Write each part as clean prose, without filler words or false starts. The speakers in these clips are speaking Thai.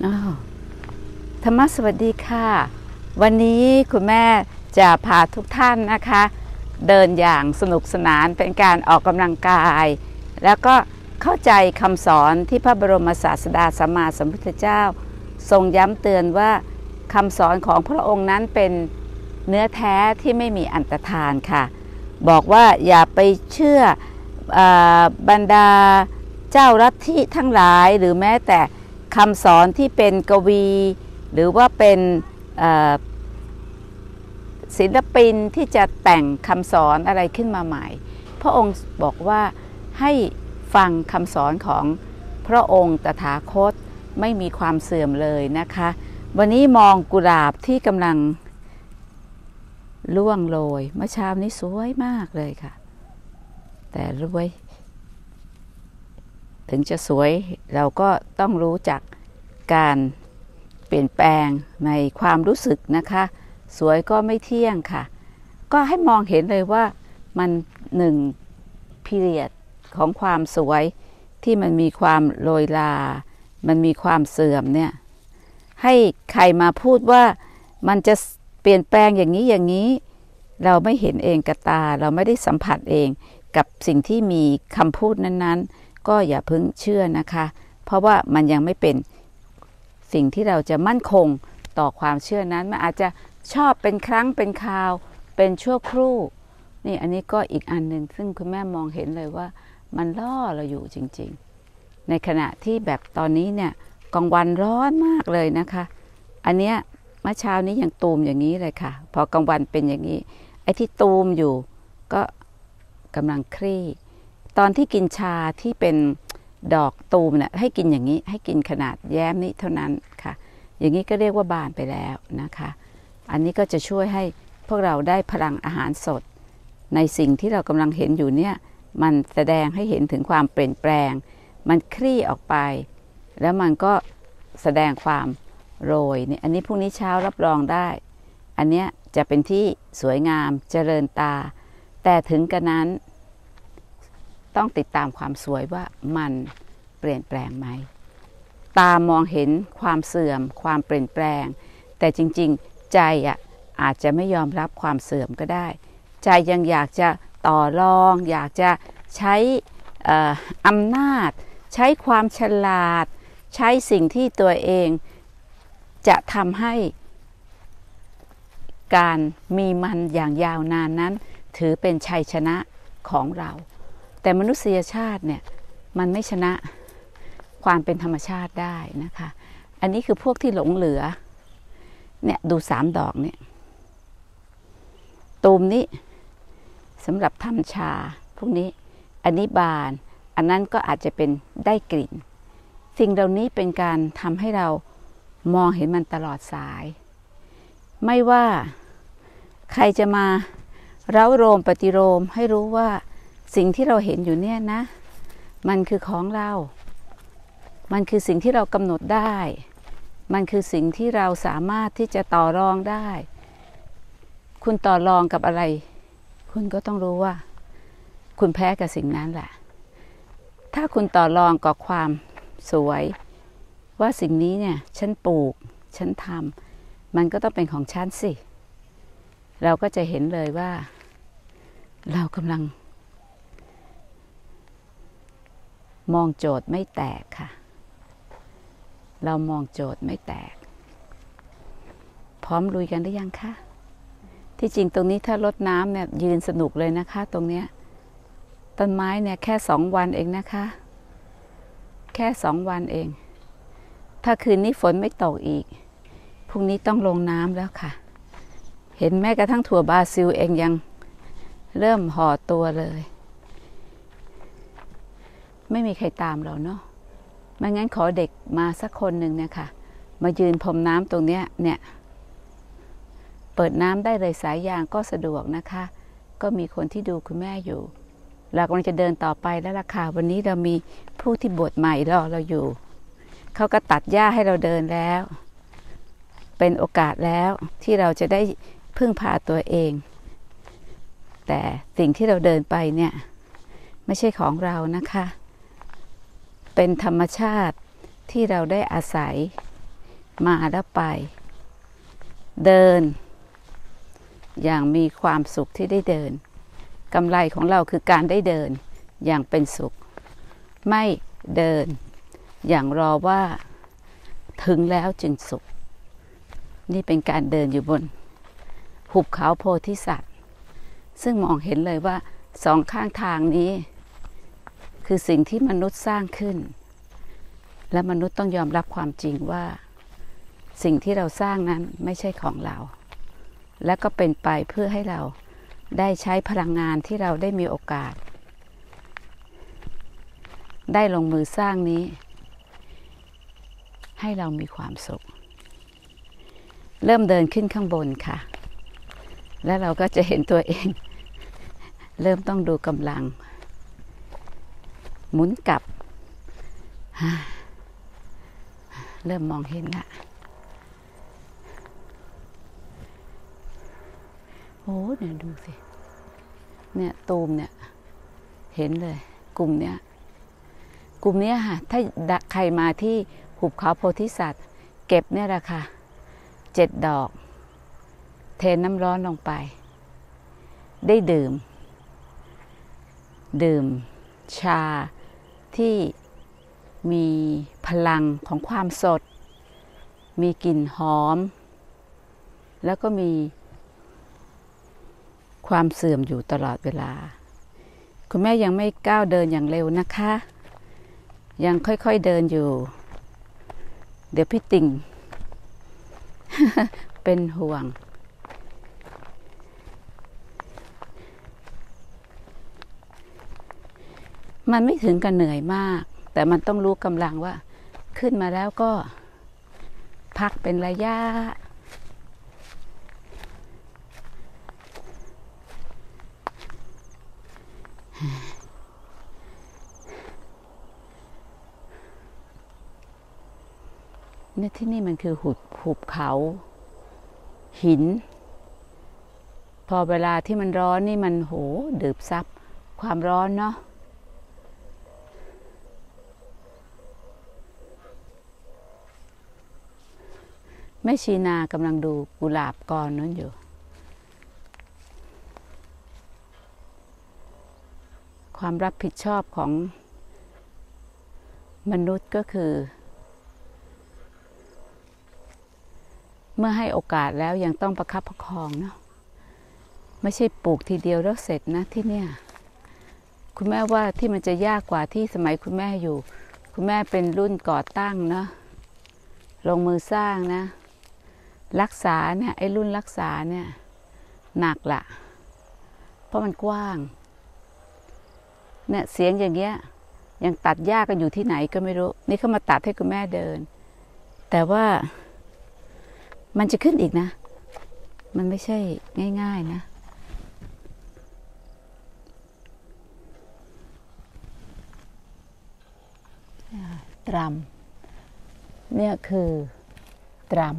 ธรรมะสวัสดีค่ะวันนี้คุณแม่จะพาทุกท่านนะคะเดินอย่างสนุกสนานเป็นการออกกำลังกายแล้วก็เข้าใจคำสอนที่พระบรมศาสดาสัมมาสัมพุทธเจ้าทรงย้ำเตือนว่าคำสอนของพระองค์นั้นเป็นเนื้อแท้ที่ไม่มีอันตรธานค่ะบอกว่าอย่าไปเชื่อบรรดาเจ้าลัทธิทั้งหลายหรือแม้แต่คำสอนที่เป็นกวีหรือว่าเป็นศิลปินที่จะแต่งคำสอนอะไรขึ้นมาใหม่พระองค์บอกว่าให้ฟังคำสอนของพระองค์ตถาคตไม่มีความเสื่อมเลยนะคะวันนี้มองกุหลาบที่กำลังร่วงโรยเมื่อเช้านี้สวยมากเลยค่ะแต่รวยถึงจะสวยเราก็ต้องรู้จักการเปลี่ยนแปลงในความรู้สึกนะคะสวยก็ไม่เที่ยงค่ะก็ให้มองเห็นเลยว่ามันหนึ่งพีเรียดของความสวยที่มันมีความโรยลามันมีความเสื่อมเนี่ยให้ใครมาพูดว่ามันจะเปลี่ยนแปลงอย่างนี้อย่างนี้เราไม่เห็นเองกับตาเราไม่ได้สัมผัสเองกับสิ่งที่มีคำพูดนั้นๆก็อย่าเพิ่งเชื่อนะคะเพราะว่ามันยังไม่เป็นสิ่งที่เราจะมั่นคงต่อความเชื่อนั้นมันอาจจะชอบเป็นครั้งเป็นคราวเป็นชั่วครู่นี่อันนี้ก็อีกอันหนึ่งซึ่งคุณแม่มองเห็นเลยว่ามันล่อเราอยู่จริงๆในขณะที่แบบตอนนี้เนี่ยกลางวันร้อนมากเลยนะคะอันเนี้ยเมื่อเช้านี้ยังตูมอย่างนี้เลยค่ะพอกลางวันเป็นอย่างนี้ไอ้ที่ตูมอยู่ก็กำลังคลี่ตอนที่กินชาที่เป็นดอกตูมเนี่ยให้กินอย่างนี้ให้กินขนาดแย้มนี้เท่านั้นค่ะอย่างนี้ก็เรียกว่าบานไปแล้วนะคะอันนี้ก็จะช่วยให้พวกเราได้พลังอาหารสดในสิ่งที่เรากำลังเห็นอยู่เนี่ยมันแสดงให้เห็นถึงความเปลี่ยนแปลงมันคลี่ออกไปแล้วมันก็แสดงความโรยนี่อันนี้พรุ่งนี้เช้ารับรองได้อันเนี้ยจะเป็นที่สวยงามเจริญตาแต่ถึงกระนั้นต้องติดตามความสวยว่ามันเปลี่ยนแปลงไหมตามองเห็นความเสื่อมความเปลี่ยนแปลงแต่จริงๆใจอาจจะไม่ยอมรับความเสื่อมก็ได้ใจยังอยากจะต่อรองอยากจะใช้อำนาจใช้ความฉลาดใช้สิ่งที่ตัวเองจะทำให้การมีมันอย่างยาวนานนั้นถือเป็นชัยชนะของเราแต่มนุษยชาติเนี่ยมันไม่ชนะความเป็นธรรมชาติได้นะคะอันนี้คือพวกที่หลงเหลือเนี่ยดู3 ดอกเนี่ยตูมนี้สำหรับทำชาพวกนี้อันนี้บานอันนั้นก็อาจจะเป็นได้กลิ่นสิ่งเหล่านี้เป็นการทำให้เรามองเห็นมันตลอดสายไม่ว่าใครจะมาเร้าโรมปฏิโลมให้รู้ว่าสิ่งที่เราเห็นอยู่เนี่ยนะมันคือของเรามันคือสิ่งที่เรากำหนดได้มันคือสิ่งที่เราสามารถที่จะต่อรองได้คุณต่อรองกับอะไรคุณก็ต้องรู้ว่าคุณแพ้กับสิ่งนั้นแหละถ้าคุณต่อรองกับความสวยว่าสิ่งนี้เนี่ยฉันปลูกฉันทำมันก็ต้องเป็นของฉันสิเราก็จะเห็นเลยว่าเรากำลังมองโจทย์ไม่แตกค่ะเรามองโจทย์ไม่แตกพร้อมลุยกันหรือยังคะที่จริงตรงนี้ถ้ารดน้ำเนี่ยยืนสนุกเลยนะคะตรงเนี้ยต้นไม้เนี่ยแค่2 วันเองนะคะแค่2 วันเองถ้าคืนนี้ฝนไม่ตกอีกพรุ่งนี้ต้องลงน้ำแล้วค่ะเห็นแม้กระทั่งถั่วบราซิลเองยังเริ่มห่อตัวเลยไม่มีใครตามเราเนาะไม่งั้นขอเด็กมาสักคนหนึ่งเนี่ยค่ะมายืนพรมน้ำตรงเนี้ยเนี่ยเปิดน้ำได้เลยสายยางก็สะดวกนะคะก็มีคนที่ดูคุณแม่อยู่เรากำลังจะเดินต่อไปแล้วล่ะค่ะวันนี้เรามีผู้ที่บวชใหม่รอเราอยู่เขาก็ตัดหญ้าให้เราเดินแล้วเป็นโอกาสแล้วที่เราจะได้พึ่งพาตัวเองแต่สิ่งที่เราเดินไปเนี่ยไม่ใช่ของเรานะคะเป็นธรรมชาติที่เราได้อาศัยมาแล้วไปเดินอย่างมีความสุขที่ได้เดินกำไรของเราคือการได้เดินอย่างเป็นสุขไม่เดินอย่างรอว่าถึงแล้วจึงสุขนี่เป็นการเดินอยู่บนหุบเขาโพธิสัตว์ซึ่งมองเห็นเลยว่าสองข้างทางนี้คือสิ่งที่มนุษย์สร้างขึ้นและมนุษย์ต้องยอมรับความจริงว่าสิ่งที่เราสร้างนั้นไม่ใช่ของเราและก็เป็นไปเพื่อให้เราได้ใช้พลังงานที่เราได้มีโอกาสได้ลงมือสร้างนี้ให้เรามีความสุขเริ่มเดินขึ้นข้างบนค่ะแล้วเราก็จะเห็นตัวเองเริ่มต้องดูกำลังหมุนกลับเริ่มมองเห็นละโอ้เนี่ยดูสิเนี่ยตูมเนี่ยเห็นเลยกลุ่มเนี้ยค่ะถ้าใครมาที่หุบเขาโพธิสัตว์เก็บเนี่ยแหละค่ะ7 ดอกเทน้ำร้อนลงไปได้ดื่มชาที่มีพลังของความสดมีกลิ่นหอมแล้วก็มีความเสื่อมอยู่ตลอดเวลาคุณแม่ยังไม่ก้าวเดินอย่างเร็วนะคะยังค่อยๆเดินอยู่เดี๋ยวพี่ติ่ง เป็นห่วงมันไม่ถึงกับเหนื่อยมากแต่มันต้องรู้กำลังว่าขึ้นมาแล้วก็พักเป็นระยะเนี่ยที่นี่มันคือหุบเขาหินพอเวลาที่มันร้อนนี่มันดืบซับความร้อนเนาะแม่ชีนากำลังดูกุหลาบกรนั้นอยู่ความรับผิดชอบของมนุษย์ก็คือเมื่อให้โอกาสแล้วยังต้องประคับประคองเนาะไม่ใช่ปลูกทีเดียวแล้วเสร็จนะที่เนี่ยคุณแม่ว่าที่มันจะยากกว่าที่สมัยคุณแม่อยู่คุณแม่เป็นรุ่นก่อตั้งเนาะลงมือสร้างนะรักษาเนี่ยไอ้รุ่นรักษาเนี่ยหนักละเพราะมันกว้างเนี่ยเสียงอย่างเงี้ยยังตัดหญ้ากันอยู่ที่ไหนก็ไม่รู้นี่เขามาตัดให้คุณแม่เดินแต่ว่ามันจะขึ้นอีกนะมันไม่ใช่ง่ายๆนะตรัมเนี่ยคือตรัม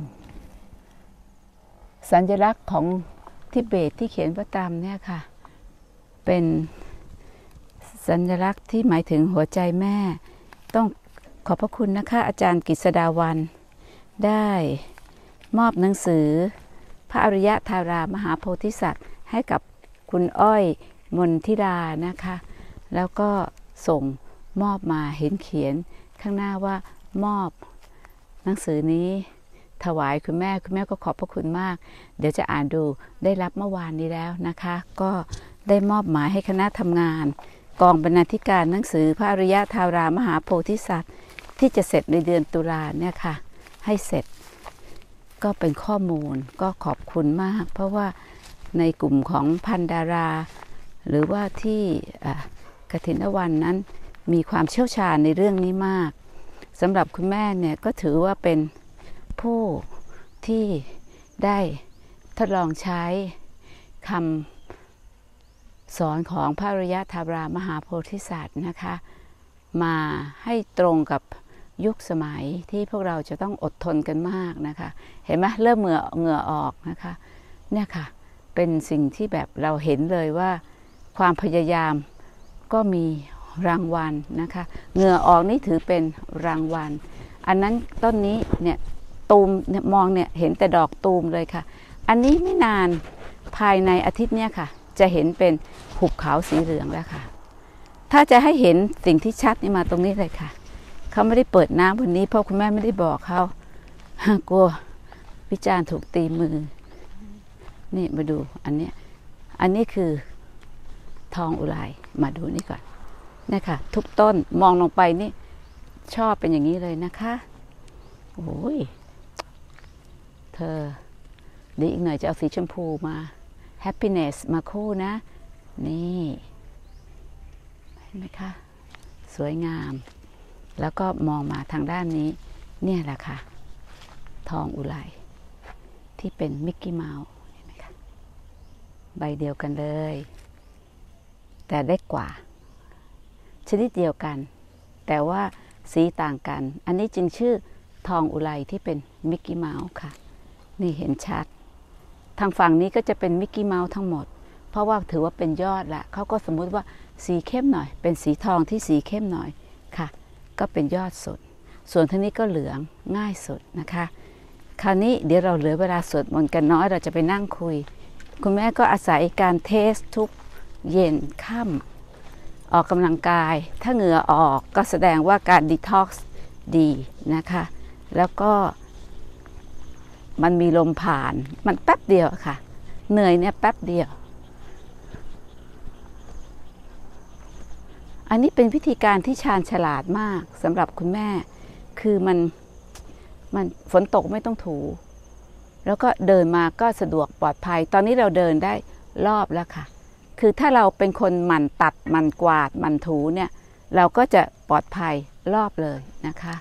สัญลักษณ์ของทิเบตที่เขียนว่าตรัมเนี่ยค่ะเป็นสัญลักษณ์ที่หมายถึงหัวใจแม่ต้องขอบพระคุณนะคะอาจารย์กฤษดาวันได้มอบหนังสือพระอริยธารามหาโพธิสัตว์ให้กับคุณอ้อยมนทิรานะคะแล้วก็ส่งมอบมาเห็นเขียนข้างหน้าว่ามอบหนังสือนี้ถวายคุณแม่ก็ขอบพระคุณมากเดี๋ยวจะอ่านดูได้รับเมื่อวานนี้แล้วนะคะก็ได้มอบหมายให้คณะทำงานกองบรรณาธิการหนังสือพระอริยธารามหาโพธิสัตว์ที่จะเสร็จในเดือนตุลาเนี่ยค่ะให้เสร็จก็เป็นข้อมูลก็ขอบคุณมากเพราะว่าในกลุ่มของพันดาราหรือว่าที่กฐินวันนั้นมีความเชี่ยวชาญในเรื่องนี้มากสำหรับคุณแม่เนี่ยก็ถือว่าเป็นผู้ที่ได้ทดลองใช้คำสอนของพระอริยธารามหาโพธิสัตว์นะคะมาให้ตรงกับยุคสมัยที่พวกเราจะต้องอดทนกันมากนะคะเห็นไหมเริ่มเหงื่อออกนะคะเนี่ยค่ะเป็นสิ่งที่แบบเราเห็นเลยว่าความพยายามก็มีรางวัลนะคะเหงื่อออกนี่ถือเป็นรางวัลอันนั้นต้นนี้เนี่ยตูมเนี่ยมองเนี่ยเห็นแต่ดอกตูมเลยค่ะอันนี้ไม่นานภายในอาทิตย์เนี้ยค่ะจะเห็นเป็นหุบเขาสีเหลืองแล้วค่ะถ้าจะให้เห็นสิ่งที่ชัดนี่มาตรงนี้เลยค่ะเขาไม่ได้เปิดน้ำวันนี้เพราะคุณแม่ไม่ได้บอกเขากลัววิจารณ์ถูกตีมือนี่มาดูอันนี้คือทองอุไรมาดูนี่ก่อนนี่ค่ะทุกต้นมองลงไปนี่ชอบเป็นอย่างนี้เลยนะคะโอ้ยเธอเดี๋ยวอีกหน่อยจะเอาสีชมพูมา happiness มาคู่นะนี่เห็นไหมคะสวยงามแล้วก็มองมาทางด้านนี้เนี่ยแหละค่ะทองอุไรที่เป็นมิกกี้เมาส์เห็นไหมคะใบเดียวกันเลยแต่เล็กกว่าชนิดเดียวกันแต่ว่าสีต่างกันอันนี้จึงชื่อทองอุไรที่เป็นมิกกี้เมาส์ค่ะนี่เห็นชัดทางฝั่งนี้ก็จะเป็นมิกกี้เมาส์ทั้งหมดเพราะว่าถือว่าเป็นยอดละเขาก็สมมุติว่าสีเข้มหน่อยเป็นสีทองที่สีเข้มหน่อยค่ะก็เป็นยอดสดส่วนท่านี้ก็เหลืองง่ายสุดนะคะคราวนี้เดี๋ยวเราเหลือเวลาสวดมนต์กันน้อยเราจะไปนั่งคุยคุณแม่ก็อาศัยการเทสทุกเย็นค่ำออกกำลังกายถ้าเหงื่อออกก็แสดงว่าการดีท็อกซ์ดีนะคะแล้วก็มันมีลมผ่านมันแป๊บเดียวค่ะเหนื่อยเนี่ยแป๊บเดียวอันนี้เป็นวิธีการที่ชาญฉลาดมากสำหรับคุณแม่คือมันฝนตกไม่ต้องถูแล้วก็เดินมาก็สะดวกปลอดภัยตอนนี้เราเดินได้รอบแล้วค่ะคือถ้าเราเป็นคนหมั่นตัดหมั่นกวาดหมั่นถูเนี่ยเราก็จะปลอดภัยรอบเลยนะคะ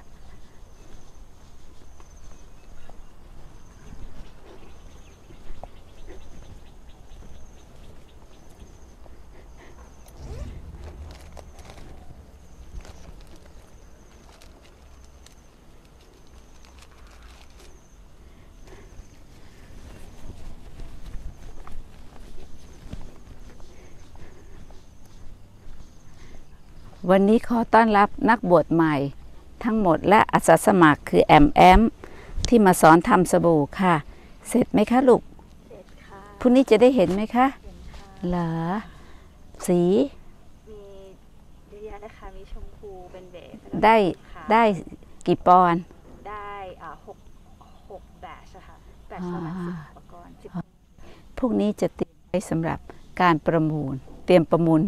วันนี้ขอต้อนรับนักบวชใหม่ทั้งหมดและอาสาสมัครคือแอมที่มาสอนทำสบู่ค่ะเสร็จไหมคะลูกเสร็จค่ะพรุ่งนี้จะได้เห็นไหมคะเห็นค่ะเหรอสีมีเยอะแยะนะคะมีชมพูเป็นเบสได้กี่ปอนด์ได้6 แบชค่ะแบชประมาณ10 อุปกรณ์พวกนี้จะเตรียมไว้สำหรับการประมูลเตรียมประมูล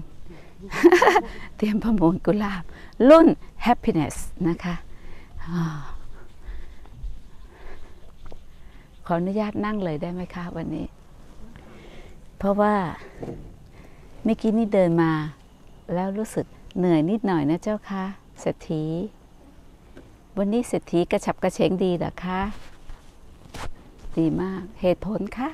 กุหลาบรุ่น happiness นะคะขออนุญาตนั่งเลยได้ไหมคะวันนี้เพราะว่าเมื่อกี้นี่เดินมาแล้วรู้สึกเหนื่อยนิดหน่อยนะเจ้าค่ะเศรษฐีวันนี้เศรษฐีกระฉับกระเฉงดีเหรอคะดีมากเหตุผลคะ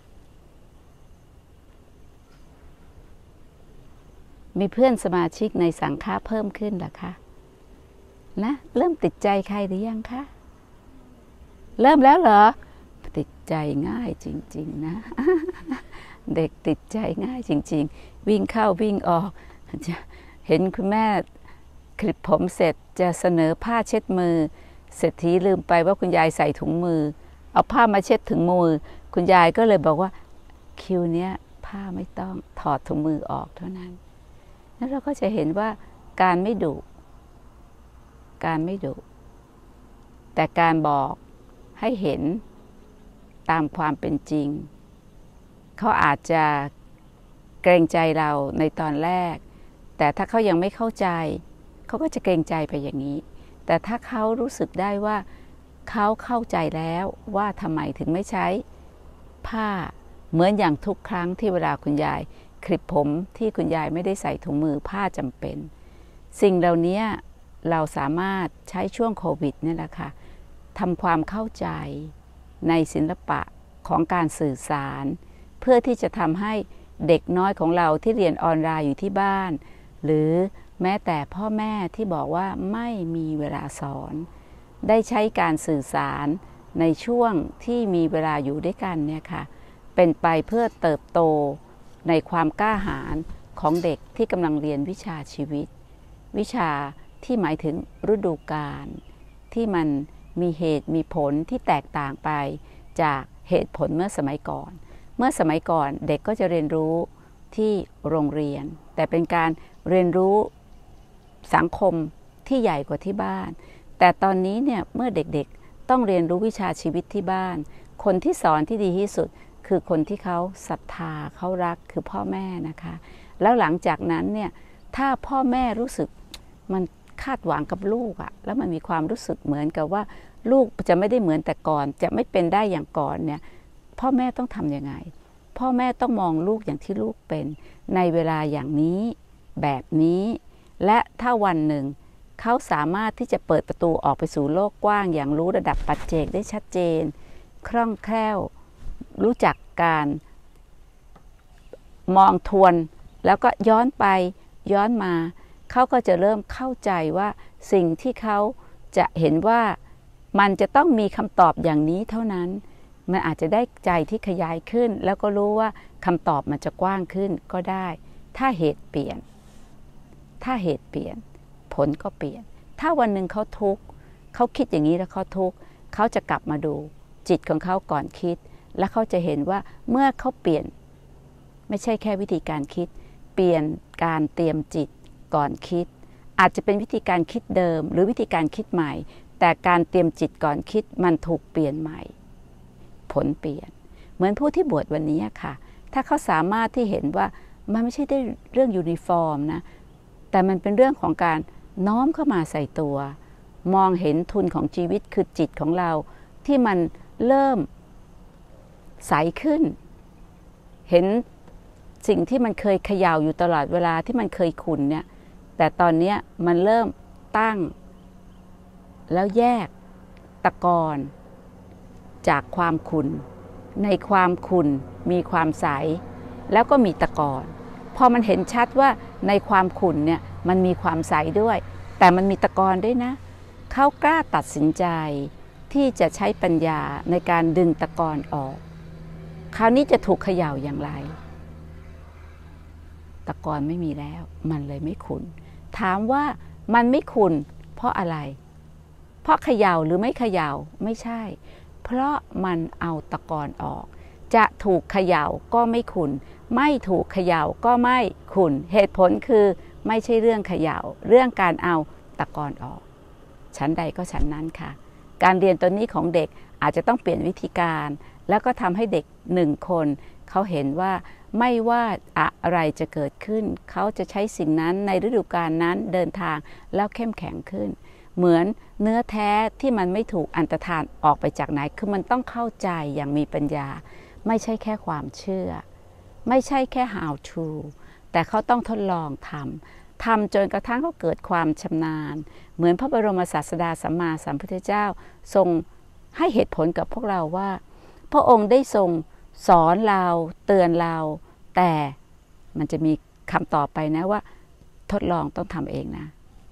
มีเพื่อนสมาชิกในสังฆะเพิ่มขึ้นเหรอคะนะเริ่มติดใจใครหรือยังคะเริ่มแล้วเหรอติดใจง่ายจริงๆนะ เด็กติดใจง่ายจริงๆวิ่งเข้าวิ่งออกเห็นคุณแม่คลิปผมเสร็จจะเสนอผ้าเช็ดมือเศรษฐีลืมไปว่าคุณยายใส่ถุงมือเอาผ้ามาเช็ดถึงมือคุณยายก็เลยบอกว่าคิวเนี้ยผ้าไม่ต้องถอดถุงมือออกเท่านั้นแล้วเราก็จะเห็นว่าการไม่ดุแต่การบอกให้เห็นตามความเป็นจริงเขาอาจจะเกรงใจเราในตอนแรกแต่ถ้าเขายังไม่เข้าใจเขาก็จะเกรงใจไปอย่างนี้แต่ถ้าเขารู้สึกได้ว่าเขาเข้าใจแล้วว่าทำไมถึงไม่ใช้ผ้าเหมือนอย่างทุกครั้งที่เวลาคุณยายคลิปผมที่คุณยายไม่ได้ใส่ถุงมือผ้าจำเป็นสิ่งเหล่านี้เราสามารถใช้ช่วงโควิดนี่แหละค่ะทำความเข้าใจในศิลปะของการสื่อสารเพื่อที่จะทำให้เด็กน้อยของเราที่เรียนออนไลน์อยู่ที่บ้านหรือแม้แต่พ่อแม่ที่บอกว่าไม่มีเวลาสอนได้ใช้การสื่อสารในช่วงที่มีเวลาอยู่ด้วยกันเนี่ยค่ะเป็นไปเพื่อเติบโตในความกล้าหาญของเด็กที่กำลังเรียนวิชาชีวิตวิชาที่หมายถึงฤดูกาลที่มันมีเหตุมีผลที่แตกต่างไปจากเหตุผลเมื่อสมัยก่อนเมื่อสมัยก่อนเด็กก็จะเรียนรู้ที่โรงเรียนแต่เป็นการเรียนรู้สังคมที่ใหญ่กว่าที่บ้านแต่ตอนนี้เนี่ยเมื่อเด็กๆต้องเรียนรู้วิชาชีวิตที่บ้านคนที่สอนที่ดีที่สุดคือคนที่เขาศรัทธาเขารักคือพ่อแม่นะคะแล้วหลังจากนั้นเนี่ยถ้าพ่อแม่รู้สึกมันคาดหวังกับลูกอะแล้วมันมีความรู้สึกเหมือนกับว่าลูกจะไม่ได้เหมือนแต่ก่อนจะไม่เป็นได้อย่างก่อนเนี่ยพ่อแม่ต้องทำยังไงพ่อแม่ต้องมองลูกอย่างที่ลูกเป็นในเวลาอย่างนี้แบบนี้และถ้าวันหนึ่งเขาสามารถที่จะเปิดประตูออกไปสู่โลกกว้างอย่างรู้ระดับปัจเจกได้ชัดเจนคล่องแคล่วรู้จักการมองทวนแล้วก็ย้อนไปย้อนมาเขาก็จะเริ่มเข้าใจว่าสิ่งที่เขาจะเห็นว่ามันจะต้องมีคำตอบอย่างนี้เท่านั้นมันอาจจะได้ใจที่ขยายขึ้นแล้วก็รู้ว่าคำตอบมันจะกว้างขึ้นก็ได้ถ้าเหตุเปลี่ยนผลก็เปลี่ยนถ้าวันหนึ่งเขาทุกข์เขาคิดอย่างนี้แล้วเขาทุกข์เขาจะกลับมาดูจิตของเขาก่อนคิดและเขาจะเห็นว่าเมื่อเขาเปลี่ยนไม่ใช่แค่วิธีการคิดเปลี่ยนการเตรียมจิตก่อนคิดอาจจะเป็นวิธีการคิดเดิมหรือวิธีการคิดใหม่แต่การเตรียมจิตก่อนคิดมันถูกเปลี่ยนใหม่ผลเปลี่ยนเหมือนผู้ที่บวชวันนี้ค่ะถ้าเขาสามารถที่เห็นว่ามันไม่ใช่ได้เรื่องยูนิฟอร์มนะแต่มันเป็นเรื่องของการน้อมเข้ามาใส่ตัวมองเห็นทุนของชีวิตคือจิตของเราที่มันเริ่มใสขึ้นเห็นสิ่งที่มันเคยเขย่าอยู่ตลอดเวลาที่มันเคยขุ่นเนี่ยแต่ตอนนี้มันเริ่มตั้งแล้วแยกตะกอนจากความขุ่นในความขุ่นมีความใสแล้วก็มีตะกอนพอมันเห็นชัดว่าในความขุ่นเนี่ยมันมีความใสด้วยแต่มันมีตะกอนด้วยนะเขากล้าตัดสินใจที่จะใช้ปัญญาในการดึงตะกอนออกคราวนี้จะถูกเขย่าอย่างไรตะกอนไม่มีแล้วมันเลยไม่ขุ่นถามว่ามันไม่ขุ่นเพราะอะไรเพราะเขย่าหรือไม่เขย่าไม่ใช่เพราะมันเอาตะกอนออกจะถูกเขย่าก็ไม่ขุ่นไม่ถูกเขย่าก็ไม่ขุ่นเหตุผลคือไม่ใช่เรื่องเขย่าเรื่องการเอาตะกอนออกชั้นใดก็ชั้นนั้นค่ะการเรียนตัวนี้ของเด็กอาจจะต้องเปลี่ยนวิธีการแล้วก็ทำให้เด็กหนึ่งคนเขาเห็นว่าไม่ว่าอะไรจะเกิดขึ้นเขาจะใช้สิ่งนั้นในฤดูกาลนั้นเดินทางแล้วเข้มแข็งขึ้นเหมือนเนื้อแท้ที่มันไม่ถูกอันตรธานออกไปจากไหนคือมันต้องเข้าใจอย่างมีปัญญาไม่ใช่แค่ความเชื่อไม่ใช่แค่ how to แต่เขาต้องทดลองทำจนกระทั่งเขาเกิดความชำนาญเหมือนพระบรมศาสดาสัมมาสัมพุทธเจ้าทรงให้เหตุผลกับพวกเราว่าพระองค์ได้ทรงสอนเราเตือนเราแต่มันจะมีคำตอบไปนะว่าทดลองต้องทำเองนะ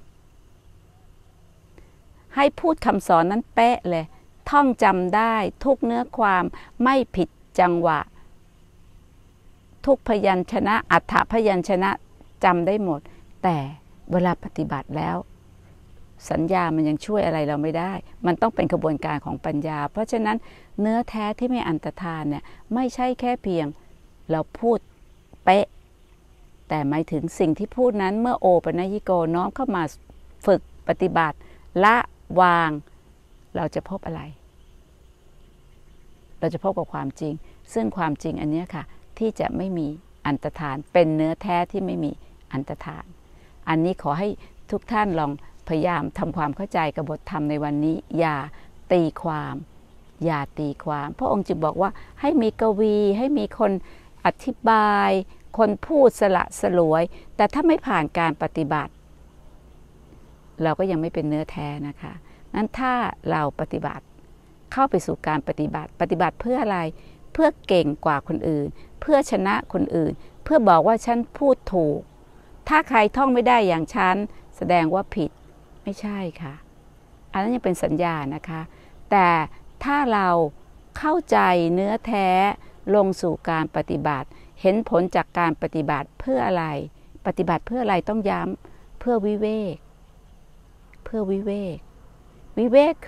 ให้พูดคำสอนนั้นเป๊ะเลยท่องจำได้ทุกเนื้อความไม่ผิดจังหวะทุกพยัญชนะอัฏฐพยัญชนะจำได้หมดแต่เวลาปฏิบัติแล้วสัญญามันยังช่วยอะไรเราไม่ได้มันต้องเป็นกระบวนการของปัญญาเพราะฉะนั้นเนื้อแท้ที่ไม่อันตรธานเนี่ยไม่ใช่แค่เพียงเราพูดเป๊ะแต่หมายถึงสิ่งที่พูดนั้นเมื่อโอปัญญิโกน้อมเข้ามาฝึกปฏิบัติละวางเราจะพบอะไรเราจะพบกับความจริงซึ่งความจริงอันนี้ค่ะที่จะไม่มีอันตรธานเป็นเนื้อแท้ที่ไม่มีอันตรธานอันนี้ขอให้ทุกท่านลองพยายามทำความเข้าใจกับบทธรรมในวันนี้อย่าตีความพระองค์จึงบอกว่าให้มีกวีให้มีคนอธิบายคนพูดสละสลวยแต่ถ้าไม่ผ่านการปฏิบัติเราก็ยังไม่เป็นเนื้อแท้นะคะนั้นถ้าเราปฏิบัติเข้าไปสู่การปฏิบัติเพื่ออะไรเพื่อเก่งกว่าคนอื่นเพื่อชนะคนอื่นเพื่อบอกว่าฉันพูดถูกถ้าใครท่องไม่ได้อย่างฉันแสดงว่าผิดไม่ใช่ค่ะอันนั้นยังเป็นสัญญานะคะแต่ถ้าเราเข้าใจเนื้อแท้ลงสู่การปฏิบัติเห็นผลจากการปฏิบัติเพื่ออะไรปฏิบัติเพื่ออะไรต้องย้ำเพื่อวิเวกคือ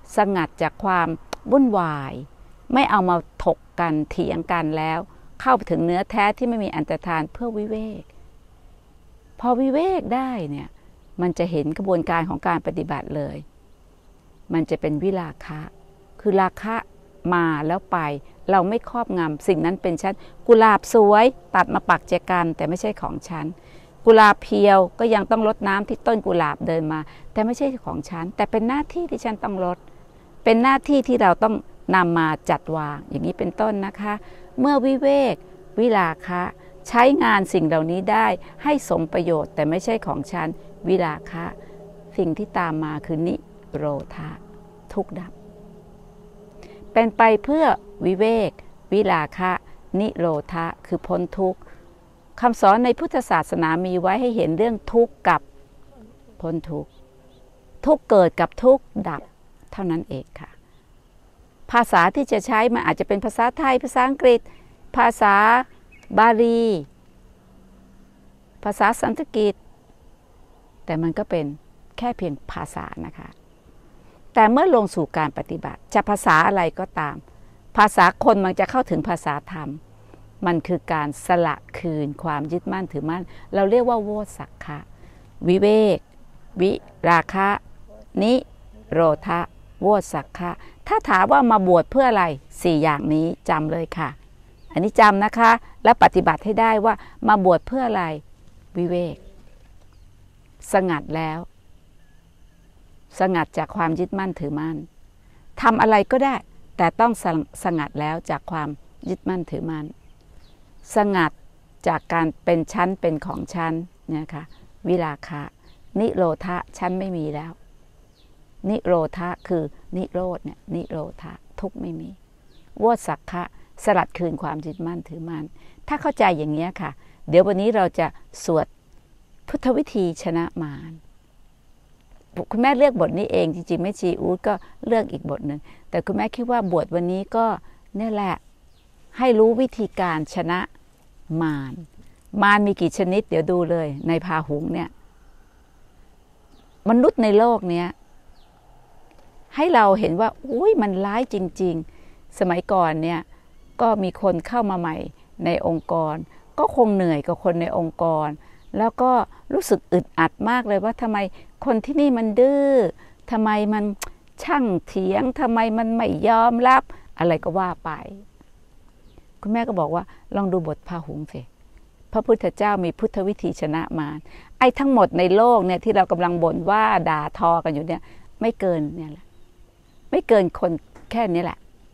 สงัดจากความวุ่นวายไม่เอามาถกกันเถียงกันแล้วเข้าไปถึงเนื้อแท้ที่ไม่มีอันตรธานเพื่อวิเวกพอวิเวกได้เนี่ยมันจะเห็นกระบวนการของการปฏิบัติเลยมันจะเป็นวิราคะคือราคะมาแล้วไปเราไม่ครอบงำสิ่งนั้นเป็นฉันกุหลาบสวยตัดมาปักแจกันแต่ไม่ใช่ของฉันกุหลาบเพียวก็ยังต้องรดน้ำที่ต้นกุหลาบเดินมาแต่ไม่ใช่ของฉันแต่เป็นหน้าที่ที่ฉันต้องรดเป็นหน้าที่ที่เราต้องนำมาจัดวางอย่างนี้เป็นต้นนะคะเมื่อวิเวกวิราคะใช้งานสิ่งเหล่านี้ได้ให้สมประโยชน์แต่ไม่ใช่ของฉันวิราคะสิ่งที่ตามมาคือนิโรธะทุกข์ดับเป็นไปเพื่อวิเวกวิราคะนิโรธะคือพ้นทุกข์คำสอนในพุทธศาสนามีไว้ให้เห็นเรื่องทุกข์กับพ้นทุกข์ทุกข์เกิดกับทุกข์ดับเท่านั้นเองค่ะภาษาที่จะใช้มันอาจจะเป็นภาษาไทยภาษาอังกฤษภาษาบาลีภาษาสันสกฤตแต่มันก็เป็นแค่เพียงภาษานะคะแต่เมื่อลงสู่การปฏิบัติจะภาษาอะไรก็ตามภาษาคนมันจะเข้าถึงภาษาธรรมมันคือการสละคืนความยึดมั่นถือมั่นเราเรียกว่าโวสักขะวิเวกวิราคะนิโรธะโวสักขะถ้าถามว่ามาบวชเพื่ออะไร4อย่างนี้จำเลยค่ะอันนี้จำนะคะและปฏิบัติให้ได้ว่ามาบวชเพื่ออะไรวิเวกสงัดแล้วสงัดจากความยึดมั่นถือมั่นทำอะไรก็ได้แต่ต้องสงัดแล้วจากความยึดมั่นถือมั่นสงัดจากการเป็นชั้นเป็นของชั้นเนี่ยค่ะวิราคะนิโรธะชั้นไม่มีแล้วนิโรธะคือนิโรธเนี่ยนิโรธะทุกไม่มีโวสักขะสลัดคืนความยึดมั่นถือมั่นถ้าเข้าใจอย่างนี้ค่ะเดี๋ยววันนี้เราจะสวดพุทธวิธีชนะมารคุณแม่เลือกบทนี้เองจริงๆแม่ชีอู๊ดก็เลือกอีกบทหนึ่งแต่คุณแม่คิดว่าบวชวันนี้ก็นี่แหละให้รู้วิธีการชนะมารมีกี่ชนิดเดี๋ยวดูเลยในพาหุงเนี่ยมนุษย์ในโลกเนี้ยให้เราเห็นว่าอุ้ยมันร้ายจริงๆสมัยก่อนเนี่ยก็มีคนเข้ามาใหม่ในองค์กรก็คงเหนื่อยกับคนในองค์กรแล้วก็รู้สึกอึดอัดมากเลยว่าทำไมคนที่นี่มันดื้อทำไมมันช่างเถียงทำไมมันไม่ยอมรับอะไรก็ว่าไปคุณแม่ก็บอกว่าลองดูบทพาหุงสิพระพุทธเจ้ามีพุทธวิธีชนะมารไอ้ทั้งหมดในโลกเนี่ยที่เรากำลังบ่นว่าด่าทอกันอยู่เนี่ยไม่เกินเนี่ยแหละไม่เกินคนแค่นี้แหละ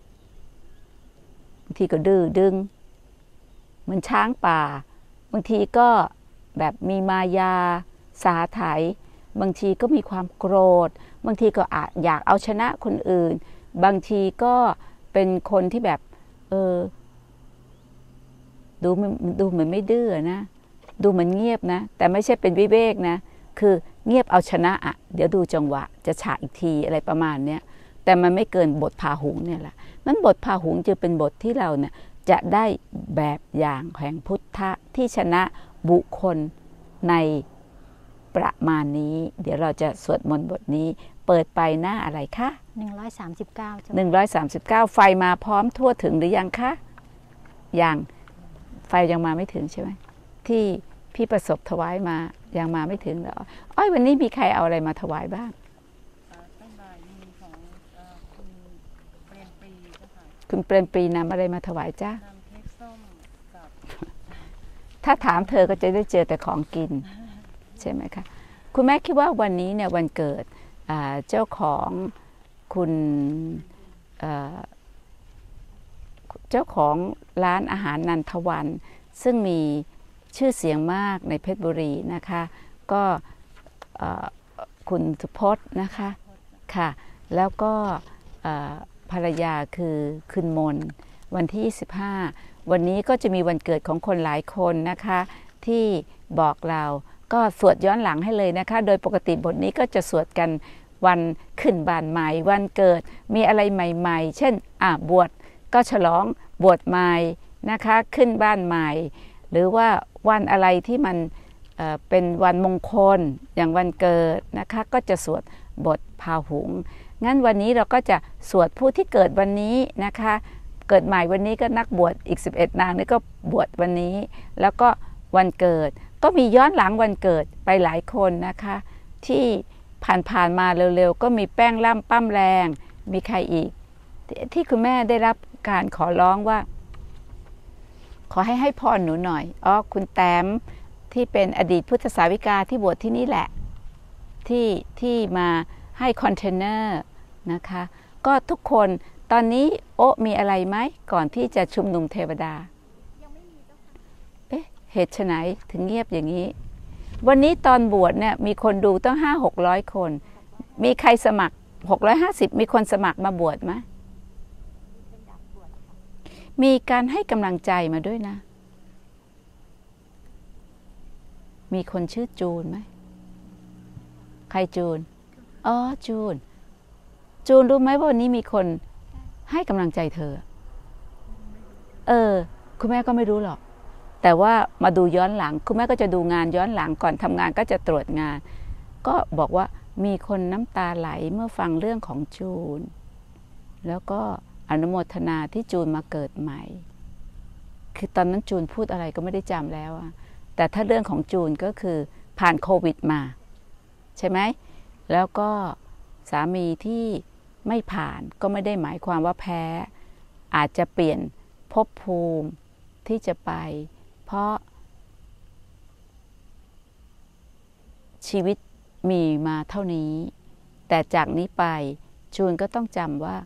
บางทีก็ดื้อดึงเหมือนช้างป่าบางทีก็แบบมีมายาสาไถบางทีก็มีความโกรธบางทีก็อยากเอาชนะคนอื่นบางทีก็เป็นคนที่แบบดูเหมือนไม่ดื้อนะดูเหมือนเงียบนะแต่ไม่ใช่เป็นวิเวกนะคือเงียบเอาชนะอ่ะเดี๋ยวดูจังหวะจะฉากอีกทีอะไรประมาณเนี้ยแต่มันไม่เกินบทพาหุงเนี่ยแหละนั้นบทพาหุงจึงเป็นบทที่เราเนี่ยจะได้แบบอย่างแห่งพุทธะที่ชนะบุคคลในประมาณนี้เดี๋ยวเราจะสวดมนต์บทนี้เปิดไปหน้าอะไรคะ139ไฟมาพร้อมทั่วถึงหรือยังคะยังไฟยังมาไม่ถึงใช่ไหมที่พี่ประสบถวายมายังมาไม่ถึงเหรออ้อยวันนี้มีใครเอาอะไรมาถวายบ้างคุณเปรมปรีนำอะไรมาถวายจ้าถ้าถามเธอก็จะได้เจอแต่ของกินใช่ไหมคะคุณแม่คิดว่าวันนี้เนี่ยวันเกิดเจ้าของคุณเจ้าของร้านอาหารนันทวันซึ่งมีชื่อเสียงมากในเพชรบุรีนะคะก็คุณสุพจน์นะคะค่ะแล้วก็ภรรยาคือคุณมนวันที่25วันนี้ก็จะมีวันเกิดของคนหลายคนนะคะที่บอกเราก็สวดย้อนหลังให้เลยนะคะโดยปกติบทนี้ก็จะสวดกันวันขึ้นบ้านใหม่วันเกิดมีอะไรใหม่ๆเช่นบวชก็ฉลองบวชใหม่นะคะขึ้นบ้านใหม่หรือว่าวันอะไรที่มันเป็นวันมงคลอย่างวันเกิดนะคะก็จะสวดบทพาหุงงั้นวันนี้เราก็จะสวดผู้ที่เกิดวันนี้นะคะเกิดใหม่วันนี้ก็นักบวชอีก11นางนี่ก็บวชวันนี้แล้วก็วันเกิดก็มีย้อนหลังวันเกิดไปหลายคนนะคะที่ผ่านมาเร็วๆก็มีแป้งล่ำปั้มแรงมีใครอีกที่คุณแม่ได้รับการขอร้องว่าขอให้พรหนูหน่อยคุณแต้มที่เป็นอดีตพุทธสาวิกาที่บวชที่นี่แหละที่มาให้คอนเทนเนอร์นะคะก็ทุกคนตอนนี้มีอะไรไหมก่อนที่จะชุมนุมเทวดายังไม่มีเจ้าค่ะเหตุไฉนถึงเงียบอย่างนี้วันนี้ตอนบวชเนี่ยมีคนดูตั้ง500-600 คนมีใครสมัคร650มีคนสมัครมาบวชไหมมีการให้กำลังใจมาด้วยนะมีคนชื่อจูนไหมใครจูนจูนรู้ไหมว่าวันนี้มีคนให้กำลังใจเธอคุณแม่ก็ไม่รู้หรอกแต่ว่ามาดูย้อนหลังคุณแม่ก็จะดูงานย้อนหลังก่อนทำงานก็จะตรวจงานก็บอกว่ามีคนน้ำตาไหลเมื่อฟังเรื่องของจูนแล้วก็อนุโมทนาที่จูนมาเกิดใหม่คือตอนนั้นจูนพูดอะไรก็ไม่ได้จำแล้วแต่ถ้าเรื่องของจูนก็คือผ่านโควิดมาใช่ไหมแล้วก็สามีที่ไม่ผ่านก็ไม่ได้หมายความว่าแพ้อาจจะเปลี่ยนภพภูมิที่จะไปเพราะชีวิตมีมาเท่านี้แต่จากนี้ไปจูนก็ต้องจำว่า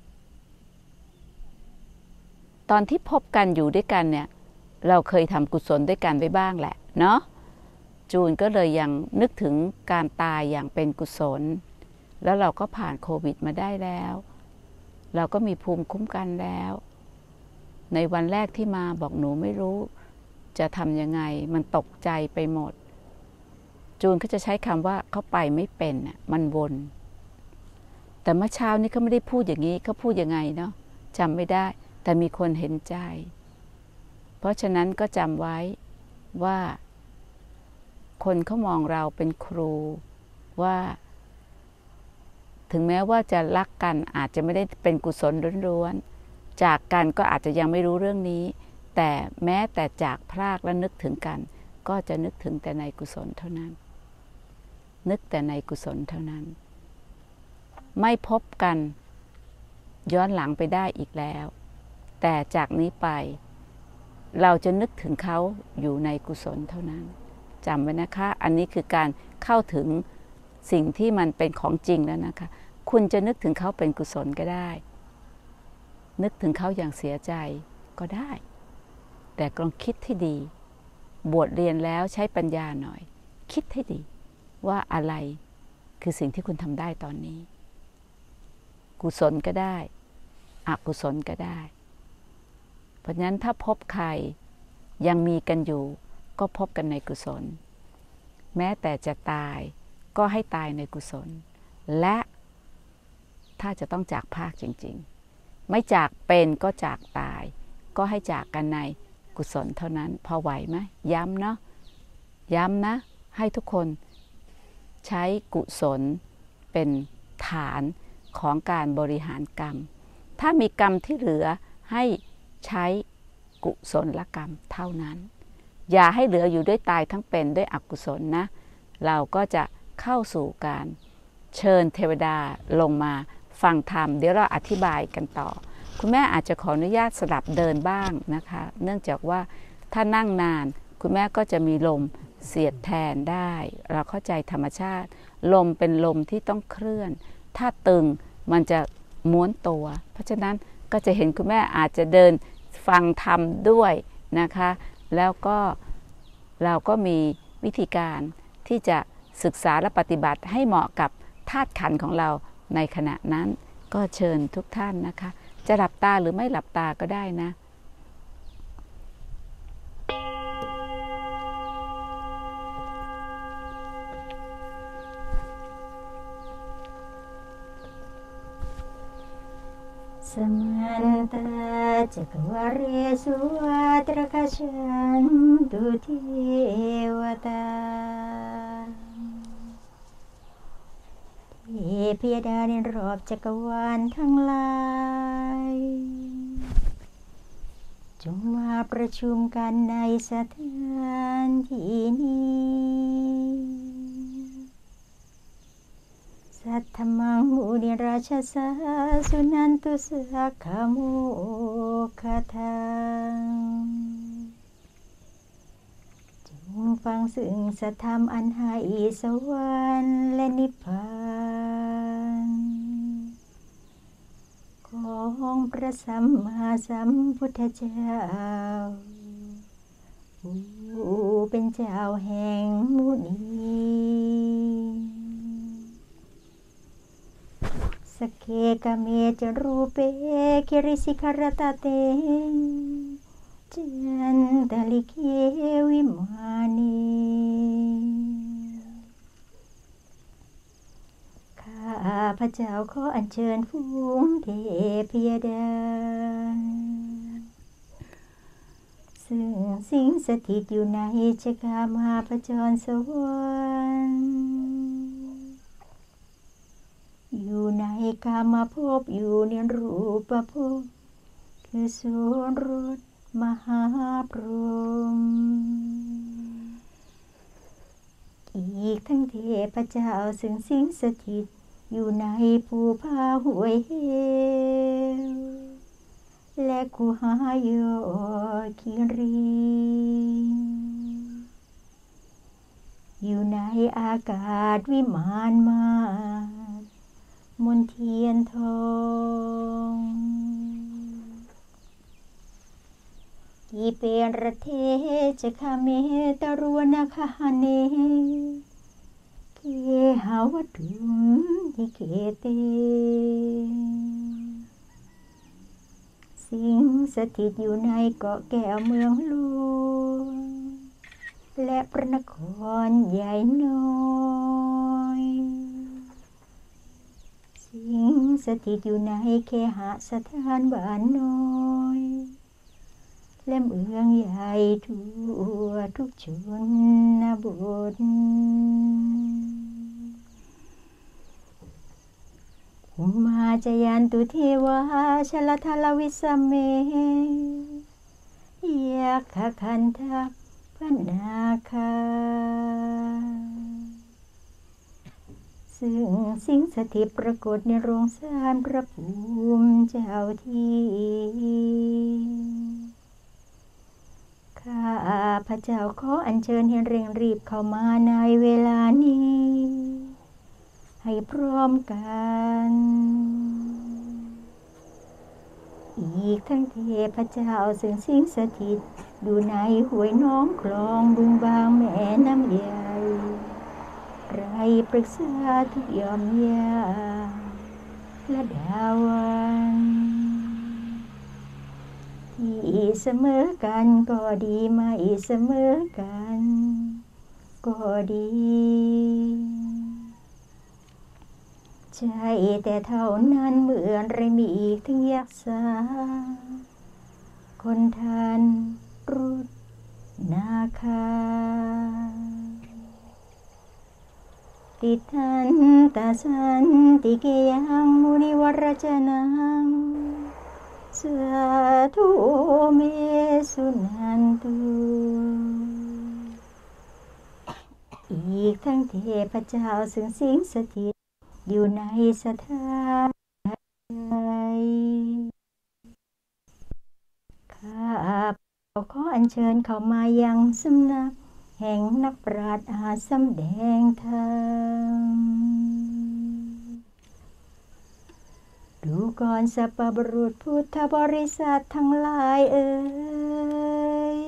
ตอนที่พบกันอยู่ด้วยกันเนี่ยเราเคยทำกุศลด้วยกันไว้บ้างแหละเนาะจูนก็เลยยังนึกถึงการตายอย่างเป็นกุศลแล้วเราก็ผ่านโควิดมาได้แล้วเราก็มีภูมิคุ้มกันแล้วในวันแรกที่มาบอกหนูไม่รู้จะทำยังไงมันตกใจไปหมดจูนก็จะใช้คำว่าเขาไปไม่เป็นมันวนแต่เมื่อเช้านี้เขาไม่ได้พูดอย่างนี้เขาพูดยังไงเนาะจำไม่ได้แต่มีคนเห็นใจเพราะฉะนั้นก็จำไว้ว่าคนเขามองเราเป็นครูว่าถึงแม้ว่าจะรักกันอาจจะไม่ได้เป็นกุศลล้วนๆจากกันก็อาจจะยังไม่รู้เรื่องนี้แต่แม้แต่จากพรากและนึกถึงกันก็จะนึกถึงแต่ในกุศลเท่านั้นนึกแต่ในกุศลเท่านั้นไม่พบกันย้อนหลังไปได้อีกแล้วแต่จากนี้ไปเราจะนึกถึงเขาอยู่ในกุศลเท่านั้นจำไว้นะคะอันนี้คือการเข้าถึงสิ่งที่มันเป็นของจริงแล้วนะคะคุณจะนึกถึงเขาเป็นกุศลก็ได้นึกถึงเขาอย่างเสียใจก็ได้แต่ลองคิดให้ดีบวชเรียนแล้วใช้ปัญญาหน่อยคิดให้ดีว่าอะไรคือสิ่งที่คุณทำได้ตอนนี้กุศลก็ได้อกุศลก็ได้เพราะฉะนั้นถ้าพบใครยังมีกันอยู่ก็พบกันในกุศลแม้แต่จะตายก็ให้ตายในกุศลและถ้าจะต้องจากภาคจริงๆไม่จากเป็นก็จากตายก็ให้จากกันในกุศลเท่านั้นพอไหวไหมย้ำเนาะย้ำนะให้ทุกคนใช้กุศลเป็นฐานของการบริหารกรรมถ้ามีกรรมที่เหลือให้ใช้กุศลกรรมเท่านั้นอย่าให้เหลืออยู่ด้วยตายทั้งเป็นด้วยอกุศลนะเราก็จะเข้าสู่การเชิญเทวดาลงมาฟังธรรมเดี๋ยวเราอธิบายกันต่อคุณแม่อาจจะขออนุญาตสลับเดินบ้างนะคะเนื่องจากว่าถ้านั่งนานคุณแม่ก็จะมีลมเสียดแทนได้เราเข้าใจธรรมชาติลมเป็นลมที่ต้องเคลื่อนถ้าตึงมันจะม้วนตัวเพราะฉะนั้นก็จะเห็นคุณแม่อาจจะเดินฟังธรรมด้วยนะคะแล้วก็เราก็มีวิธีการที่จะศึกษาและปฏิบัติให้เหมาะกับธาตุขันธ์ของเราในขณะนั้นก็เชิญทุกท่านนะคะจะหลับตาหรือไม่หลับตาก็ได้นะ Samanta Chakvaryesu Atrakashantu Devata พยดาในรอบจักรวาลทั้งหลายจงมาประชุมกันในสถานที่นี้สัทธมังมุนิราชสาสุนันตุสักขโมคทังจงฟังซึ่งสัทธรรมอันให้สวรรค์และนิพพานของพระสัมมาสัมพุทธเจ้าผู้เป็นเจ้าแห่งมุนีสเคกะเมจรูเปคิริสิขรตเตจันตลิเควิมานีข้าพระเจ้าขออัญเชิญฝูงเทพยดาซึ่งสิงสถิตอยู่ในจักรมหาพจรสวรรค์อยู่ในกามภพอยู่ในรูปภพคือส่วนรสมหาพรหมอีกทั้งเทพเจ้าซึ่งสิงสถิตอยู่ในภูผาห้วยเหวและกุหายอคิรีอยู่ในอากาศวิมานมามนเทียนทองกีเปรเทจะคาเมตรวนคาเนเกหาวัตุมทิเกเตสิงสถิตอยู่ในเกาะแก้วเมืองหลวงและพระนครใหญ่น้อยสิงสถิตอยู่ในเคหสถานบ้านน้อยและเมืองใหญ่ทั่วทุกชนบทอุมาจยันตุเทวาชลทลวิสเมยักขคันทัพพนาคาซึ่งสิงสถิตปรากฏในโรงศาลพระภูมิเจ้าที่ข้าพระเจ้าขออัญเชิญให้เร่งรีบเข้ามาในเวลานี้ให้พร้อมกันอีกทั้งเทพเจ้าซึ่งสิงสถิตอยู่ในห้วยน้องคลองบึงบางแม่น้ำใหญ่ไรปรึกษาทุกยอมยาและดาวันที่เสมอกันก็ดีไม่เสมอกันก็ดีใช่แต่เท่านั้นเหมือนไรมีอีกถึงยักษาคนทันรุดนาคาติทันตาสันติเกยังมุนิวรจนังสาธุเมสุนันตุอีกทั้งเทพเจ้าซึ่งสิงสถิตอยู่ในสถานใดข้าขออัญเชิญเข้ามายังสำนักแห่งนักปราชญ์อาสำแดงธรรมดูก่อนสัพพบุรุษพุทธบริษัททั้งหลายเอ่ย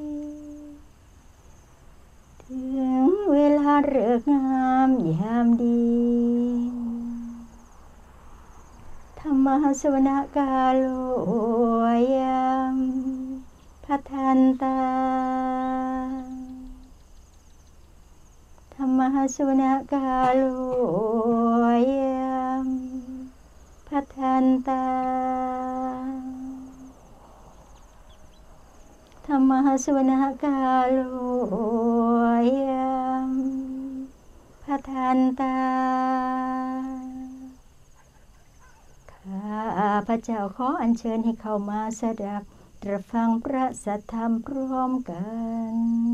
ถึงเวลาฤกษ์งามยามดีธรรมสวนกาโลยามพัทันตาธรรมสวนกาโลยามพัทันตาธรรมสวนกาโลยามพัทันตาพเจ้าขออัญเชิญให้เข้ามาสดับตรับฟังพระสัทธรรมพร้อมกัน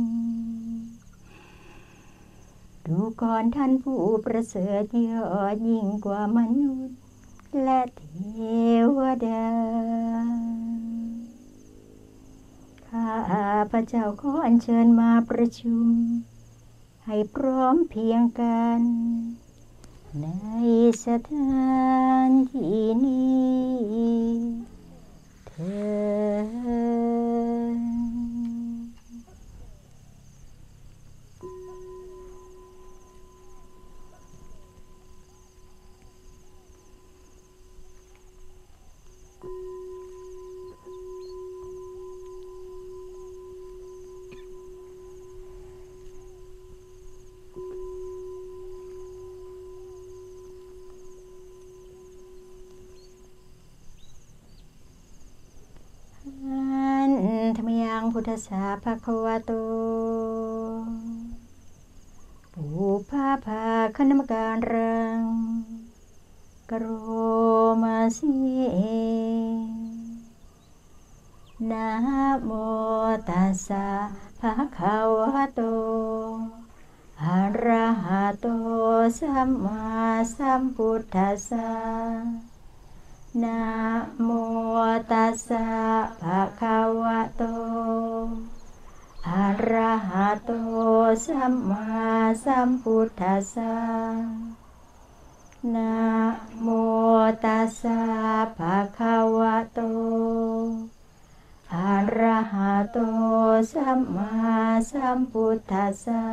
ดูก่อนท่านผู้ประเสริฐยอดยิ่งกว่ามนุษย์และเทวดาข้าพเจ้าขออัญเชิญมาประชุมให้พร้อมเพรียงกันในสถานที่นี้เถิดธรรมยังพุทธสาภควโตปุพพาภาคณมการรังกโรมาสินะโมตัสสะภะคะวะโตอะระหะโตสัมมาสัมพุทธัสสะนะโมตัสสะภะคะวะโตอะระหะโตสัมมาสัมพุทธัสสะนะโมตัสสะภะคะวะโตอะระหะโตสัมมาสัมพุทธัสสะ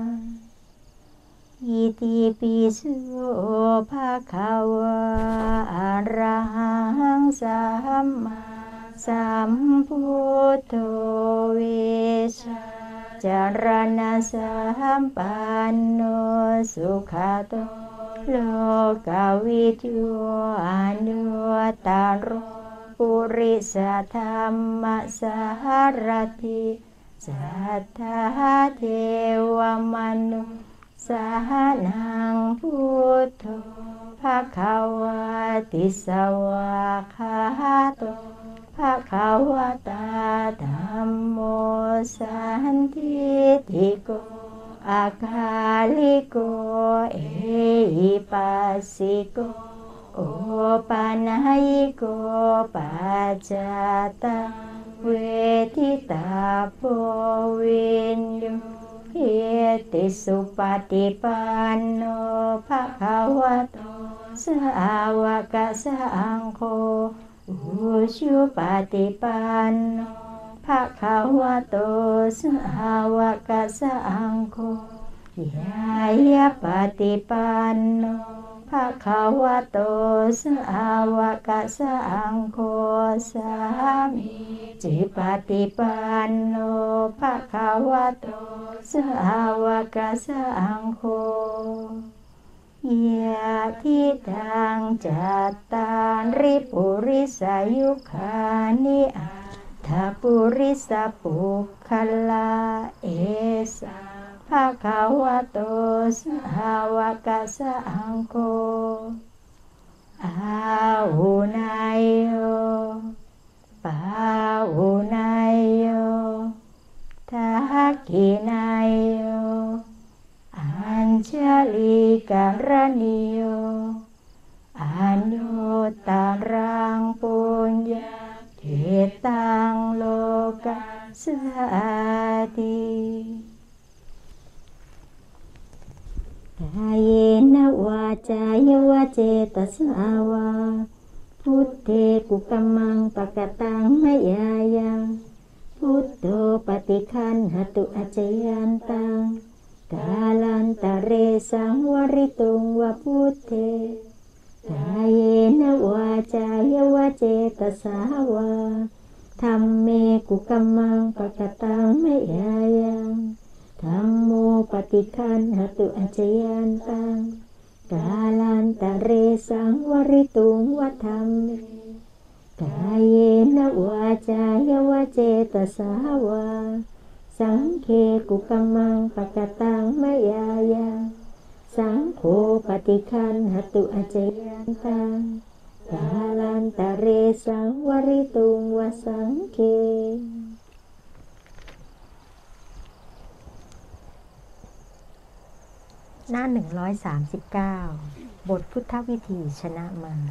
อิติปิโสภะคะวะอะระหังสัมมาสัมพุทโธเวชจารณะสัมปันโนสุขโตโลกวิทูอนุตตรปุริสธรรมสารถิสัทธาเทวมนุษย์สหนังพุทโธภควติสวากขาโตภควตาธัมโมสันทิฏฐิโกอาคาลิโกเอหิปัสสิโกโอปานายิโกปัจจตังเวทิตาโพวินโยเอติสุปฏิปันโนภะคะวะโตสาวกสังโฆอุชุปฏิปันโนภะคะวะโตสาวกสังโฆยายาปฏิปันโนภะคะวะโตสาวกสังโฆสามีจิปฏิปันโนภะคะวะโตสาวกสังโฆยะทิตังจัตตาริปุริสายุคานิอัตถปุริสปุคคลาเอสะภะคะวะโตสาวกสังโฆอาหุนายโยปาหุนายโยทักขินายโยอัญชลีการณิโยอนุตตรังปุญญาเทตังโลกัสสติกายเยนะวาจายวะเจตสาวาพุทเทกุกัมมังปะกตังมยายังพุทโธปฏิคันหตุอจยันตังกาลันตะเรสังวริตุงวะพุทเทกายเยนะวาจายวะเจตสาวาธัมเมกุกัมมังปะกตังมยายังธัมโมปฏิคันหตุอจยันตังกาลันตะเรสังวริตุงวะธัมเมกายเยนะวาจายวะเจตสาวาสังเคกุกัมมังปะกตังมยายังสังโฆปฏิคันหตุอจยันตังกกาลันตะเรสังวริตุงวสังเคหน้า139บทพุทธวิธีชนะมาร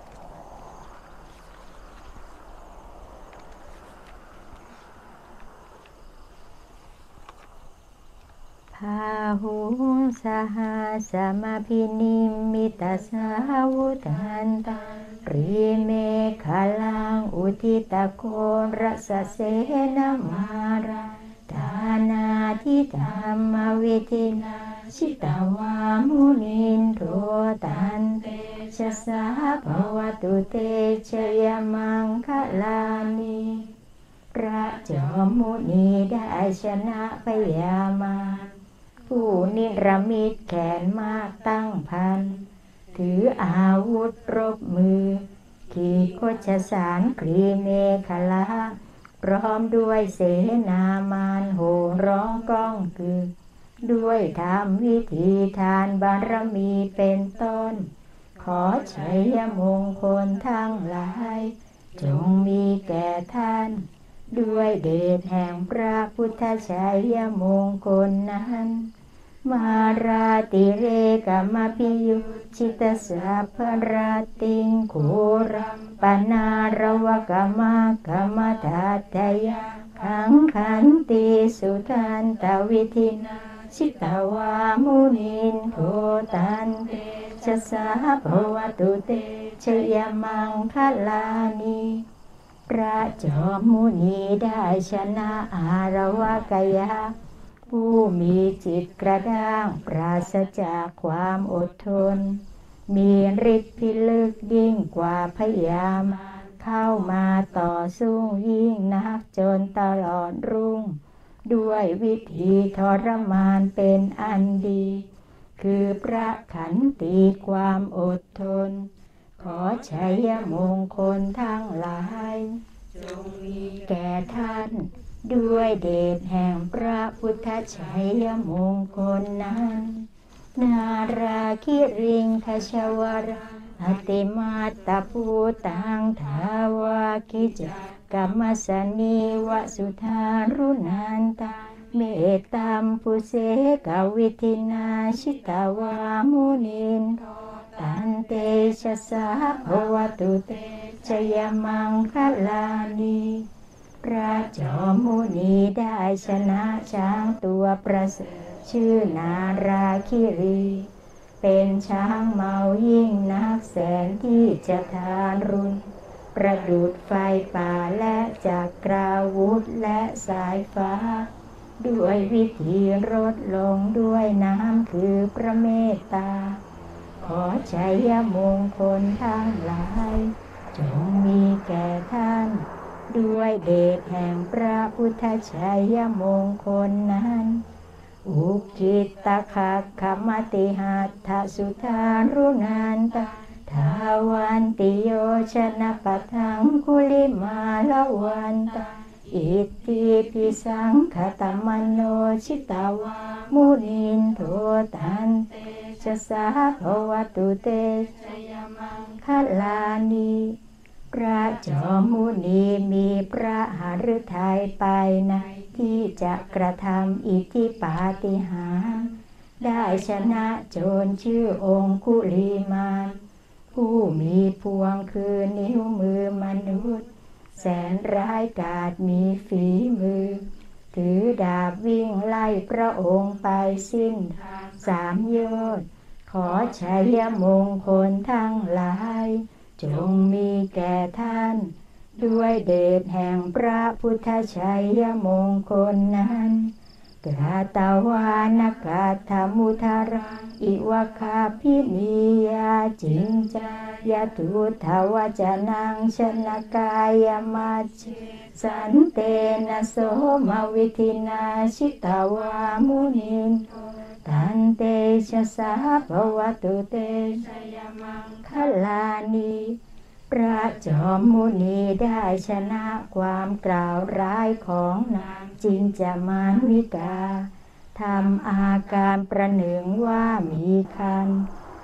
พาหุงสหสมาพินิมิตาสาวุทันตาริเมฆลังอุทิตะโกรสเสนมาราทานาทิธรรมวิธินาชิตาวามุนินโทตันเตชะสาภวตุเตชยมังคลานิพระจอมมุนีได้ชนะพยามารผู้นิรมิตแขนมากตั้งพันถืออาวุธรบมือขี่โคชสารกรีเมขลาพร้อมด้วยเสนามารโห่ร้องก้องคือด้วยธรรมวิธีทานบารมีเป็นต้นขอชัยมงคลทั้งหลายจงมีแก่ท่านด้วยเดชแห่งพระพุทธชัยมงคลนั้นมาราติเรกมพิยุชิตสัพพราติงโครัมปนารวกมากมทัตถยาขังขันติสุทันตวิธินาชิตาวามุนินโทตันเตชะสาภวตุเตชยมังคลานิพระจอมมุนีได้ชนะอารวกยาผู้มีจิตกระด้างปราศจากความอดทนมีฤทธิ์พิลึกยิ่งกว่าพยามารเข้ามาต่อสู้ยิ่งนักจนตลอดรุ่งด้วยวิธีทรมานเป็นอันดีคือพระขันติความอดทนขอชัยมงคลทั้งหลายจงมีแก่ท่านด้วยเดชแห่งพระพุทธชัยมงคลนั้นนาราคิริงคชวราอติมาตภูตังทาวาคิจกัมมสนีวสุธารุนันตาเมตตัมปุเสกวิธินาชิตาวามุนินตันเตชะสาภวตุเตชยมังคลานิพระจอมมุนีได้ชนะช้างตัวประเสริฐชื่อนาราคิรีเป็นช้างเมายิ่งนักแสนที่จะทารุณประดุจไฟป่าและจักราวุธและสายฟ้าด้วยวิธีลดลงด้วยน้ำคือพระเมตตาขอชัยมงคลทั้งหลายจงมีแก่ท่านด้วยเดชแห่งพระพุทธชัยมงคลนั้นอุกิตตคัคขมติหัตถสุธารุนันตาทาวันติโยชนะปะทังคุลิมาลวันตาอิติปิสังขตมโนชิตาวามุนินโทตันเตชะสาภวตุเตชยมังคลานิพระจอมมุนีมีพระหฤทัยไปในที่จะกระทำอิทธิปาฏิหาริย์ได้ชนะโจรชื่อองคุลีมานผู้มีพวงคือนิ้วมือมนุษย์แสนร้ายกาจมีฝีมือถือดาบวิ่งไล่พระองค์ไปสิ้นทาง3 โยชน์ขอชัยมงคลทั้งหลายจงมีแก่ท่านด้วยเดชแห่งพระพุทธชัยมงคลนั้นกราตาวานกาธมุทารังอิวะคาพินิยาจิงจายทุทาวจนังชนกายมัจเจสันเตนะโสมวิธินาชิตาวามุนินตันเตชะสาภวตุเตชยมังคลานิพระจอมมุนีได้ชนะความกล่าวร้ายของนางจินจามานวิกาทำอาการประหนึ่งว่ามีคัน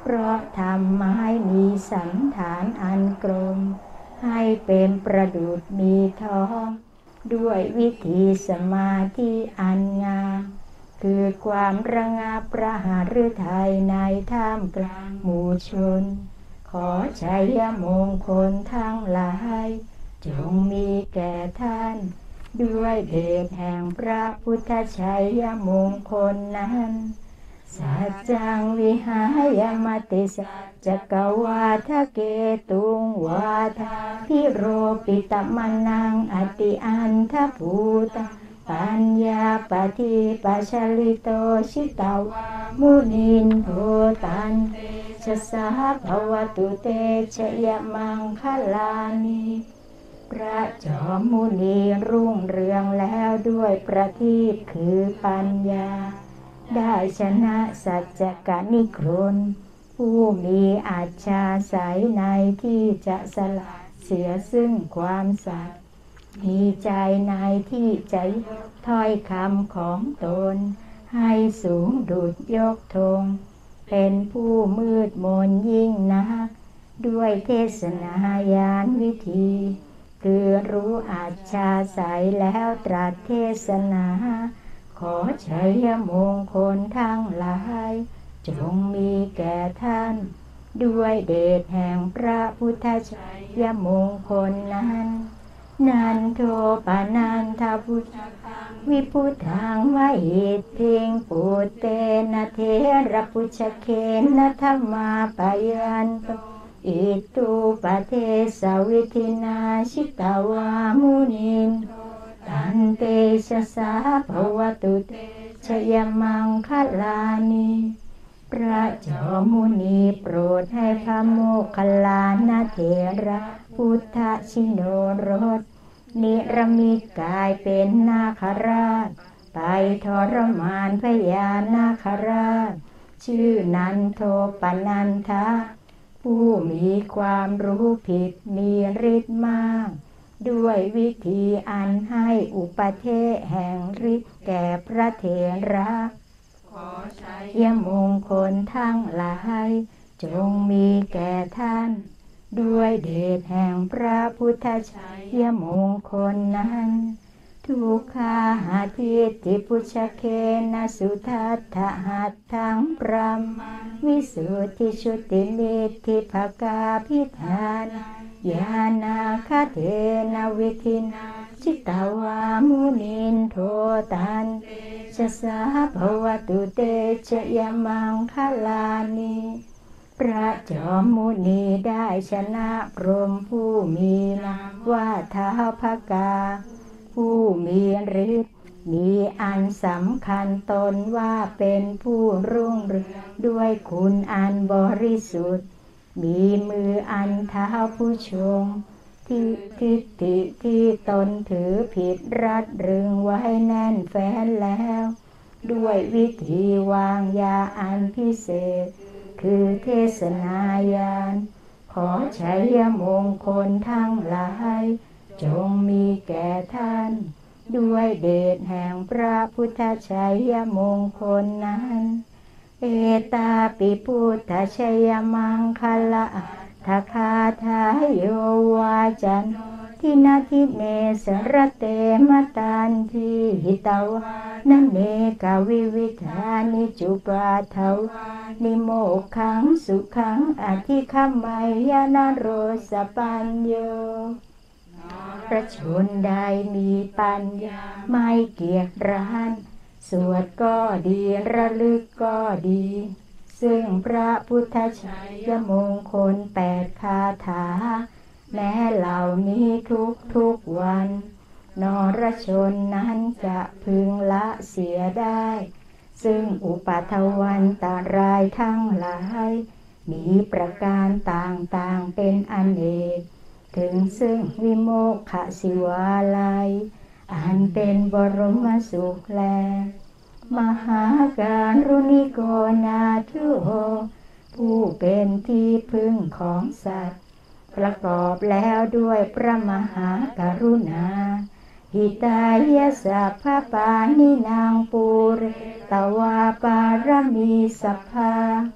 เพราะทำไม้มีสันฐานอันกลมให้เป็นประดุจมีทองด้วยวิธีสมาธิอันงามคือความระงับประหฤทัยในท่ามกลางหมู่ชนขอชัยมงคลทั้งหลายจงมีแก่ท่านด้วยเดชแห่งพระพุทธชัยมงคลนั้นสัจจังวิหายมติสัจจกวาทะเกตุงวาทาพิโรปิตมนังอติอันทภูตปัญญาปฏิปัชลิโตชิตาวามุนินโทตันเตชะสาภวตุเตชยมังคลานิพระจอมมุนีรุ่งเรืองแล้วด้วยประทีปคือปัญญาได้ชนะสัจจกนิครนผู้มีอาชาสายในที่จะสละเสียซึ่งความสัตย์มีใจในที่จะถ้อยคำของตนให้สูงดุจยกธงเป็นผู้มืดมนยิ่งนักด้วยเทศนายานวิธีคือรู้อาชาสายแล้วตรัสเทศนาขอชัยมงคลทั้งหลายจงมีแก่ท่านด้วยเดชแห่งพระพุทธชัยมงคลนั้นนันโทปนันทพุทธังวิพุทธังวหิตถิงปุตเตนะเทระปุชเคนะธรรมาปยันโตอิตุปเทสวิธินาชิตาวามุนินตันเตชะสาภวตุเตชยมังคลานิพระจอมมุนีโปรดให้พระโมคคัลลานะเถระพุทธชิโนรสนิรมิตกายเป็นนาคราชไปทรมานพญานาคราชชื่อนันโทปนันทะผู้มีความรู้ผิดมีฤทธิ์มากด้วยวิธีอันให้อุปเทศแห่งฤทธิ์แก่พระเถระขอชัยมงคลทั้งหลายจงมีแก่ท่านด้วยเดชแห่งพระพุทธชัยมงคลนั้นทุกขาหาทิฏฐิปุชเคนะสุทัตถะหัตถังปรมังวิสุทธิชุติมิตถิภกาภิธานญาณาคเทนะวิธินาชิตาวามุนินโทตันเตชะสาภวตุเตชยมังคลานิพระจอมมุนีได้ชนะพรหมผู้มีนามว่าท้าวภกาผู้มีฤทธิ์มีอันสำคัญตนว่าเป็นผู้รุ่งเรืองด้วยคุณอันบริสุทธิ์มีมืออันเท้าผู้ชงที่ทิฏฐิที่ตนถือผิดรัดรึงไว้แน่นแฟ้นแล้วด้วยวิธีวางยาอันพิเศษคือเทศนายานขอชัยมงคลทั้งหลายจงมีแก่ท่านด้วยเดชแห่งพระพุทธชัยมงคลนั้นเอตาปิพุทธชัยมังคละทาคาทายโยวาจันทินาทิเนสรเตมตันทิหิตาวานเนกวิวิธานิจุปาทวานิโมขังสุขังอธิคมัยยานโรสปัญโยพระชนใดมีปัญญาไม่เกียจคร้านสวดก็ดีระลึกก็ดีซึ่งพระพุทธชัยมงคล8คาถาแม้เหล่านี้ทุกวันนรชนนั้นจะพึงละเสียได้ซึ่งอุปาทวันตรายทั้งหลายมีประการต่างๆเป็นอเนกถึงซึ่งวิโมกขสิวาลัยอันเป็นบรมสุขแลมหาการุณิโกนาทุโหผู้เป็นที่พึ่งของสัตว์ประกอบแล้วด้วยพระมหากรุณาหิตายะสัพพปานินางปูเรตวาปารมีสัพพา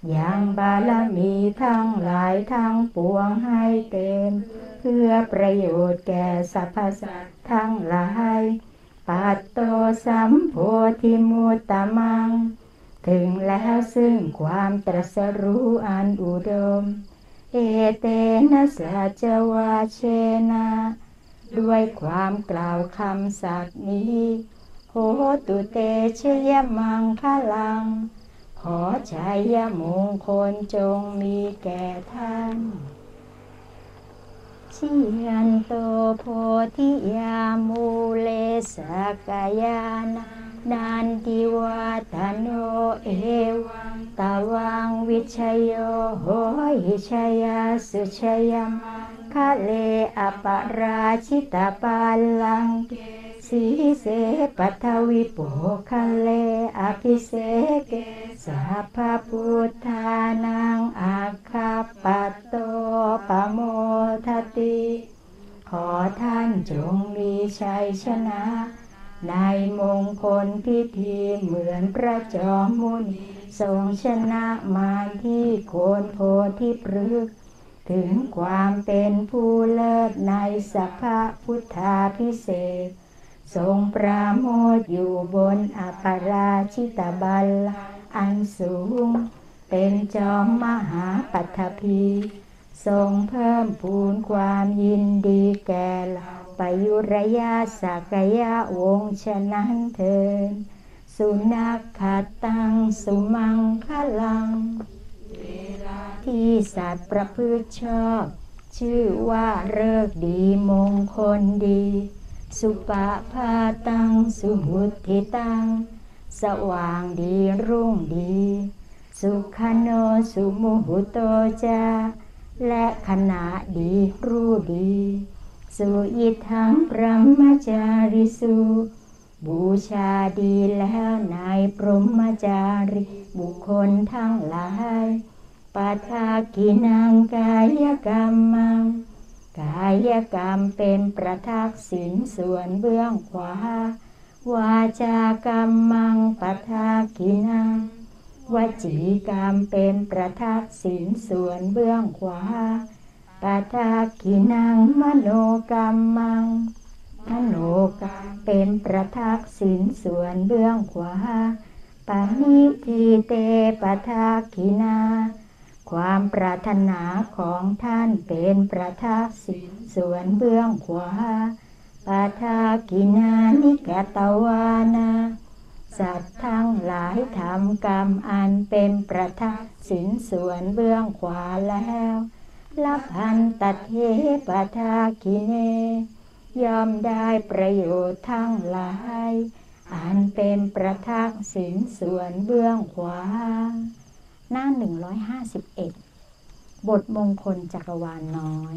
ยังบารมีทั้งหลายทั้งปวงให้เต็มเพื่อประโยชน์แก่สรรพสัตว์ทั้งหลายปัตโตสัมโพธิมุตตมังถึงแล้วซึ่งความตรัสรู้อันอุดมเอเตนะสัจวาเชนะด้วยความกล่าวคำสัตย์นี้โหตุเตชยมังคลังขอชัยมงคลจงมีแก่ท่านชิยันโตโพธิยามูเลสกายานันติวาตโนเอวังตาวังวิชโยโหหิชยาสุชยมังคะเลอปราชิตาปัลลังเกสีเสปัทวิโปคะเลอภิเสเกสัพพพุทธานังอาคาปัตโตปโมทติขอท่านจงมีชัยชนะในมงคลพิธีเหมือนพระจอมมุนีทรงชนะมารที่โคนโพธิพฤกษ์ถึงความเป็นผู้เลิศในสัพพพุทธาภิเษกทรงปราโมทย์อยู่บนอัปราชิตบัลลังก์อันสูงเป็นจอมมหาปัทภีทรงเพิ่มพูนความยินดีแก่เราปยุรยาสักยะวงศ์ฉะนั้นเถิดสุนัขขัดตังสุมังคลังที่สัตว์ประพฤติชอบชื่อว่าฤกษ์ดีมงคลดีสุปภาตังสุหุติตังสว่างดีรุ่งดีสุขโนสุมุหุโตจาและขณะดีรู้ดีสุอิทังพรหมจาริสุบูชาดีแล้วนายพรหมจารีบุคคลทั้งหลายปัทากินังกายกรรมังกายกรรมเป็นประทักษิณส่วนเบื้องขวาวาจากรรมังปัทากินังวจีกรรมเป็นประทักษิณส่วนเบื้องขวาปัทากินังมโนกรรมังมโนกรรมเป็นประทักษิณส่วนเบื้องขวาปณิทิเตปัทากินาความปรารถนาของท่านเป็นประทักษิณส่วนเบื้องขวาปัทากินานิกตวานาสัตว์ทั้งหลายทำกรรมอันเป็นประทักษิณส่วนเบื้องขวาแล้วละพันตเทปทากิเนย่อมได้ประโยชน์ทั้งหลายอันเป็นประทักษิณส่วนเบื้องขวาหน้า151บทมงคลจักรวาลน้อย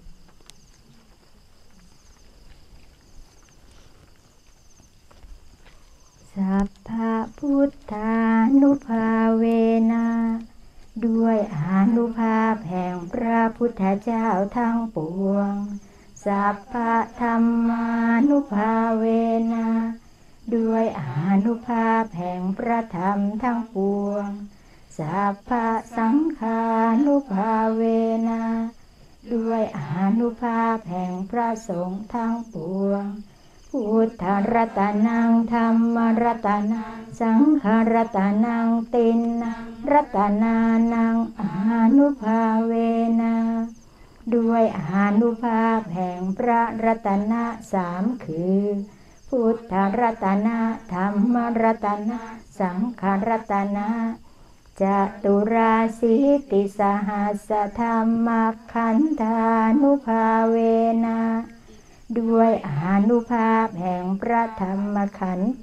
สัพพะพุทธานุภาเวนะด้วยอานุภาพแห่งพระพุทธเจ้าทั้งปวงสัพพะธรรมานุภาเวนะด้วยอานุภาพแห่งพระธรรมทั้งปวงสัพพะสังฆานุภาเวนะด้วยอานุภาพแห่งพระสงฆ์ทั้งปวงพุทธรัตนังธรรมรัตนังสังฆรัตนังตินนังรัตนานังอานุภาเวนะด้วยอานุภาพแห่งพระรัตนะสามคือพุทธรัตนะธรรมรัตนะสังฆรัตนะจตุราสีติสหัสธรรมขันธานุภาเวนะด้วยอานุภาพแห่งพระธรรมขันธ์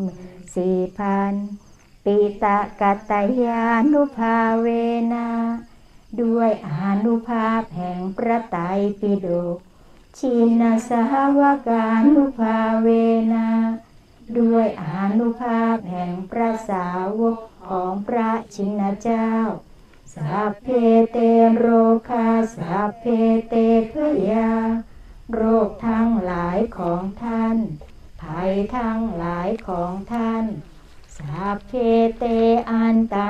84,000ปิตกัตตยานุภาเวนะด้วยอานุภาพแห่งพระไตรปิฎกชินสาวกานุภาเวนะด้วยอานุภาพแห่งพระสาวกของพระชินเจ้าสัพเพเตโรคาสัพเพเตพยาโรคทั้งหลายของท่านภัยทั้งหลายของท่านสัพเพเตอันตรา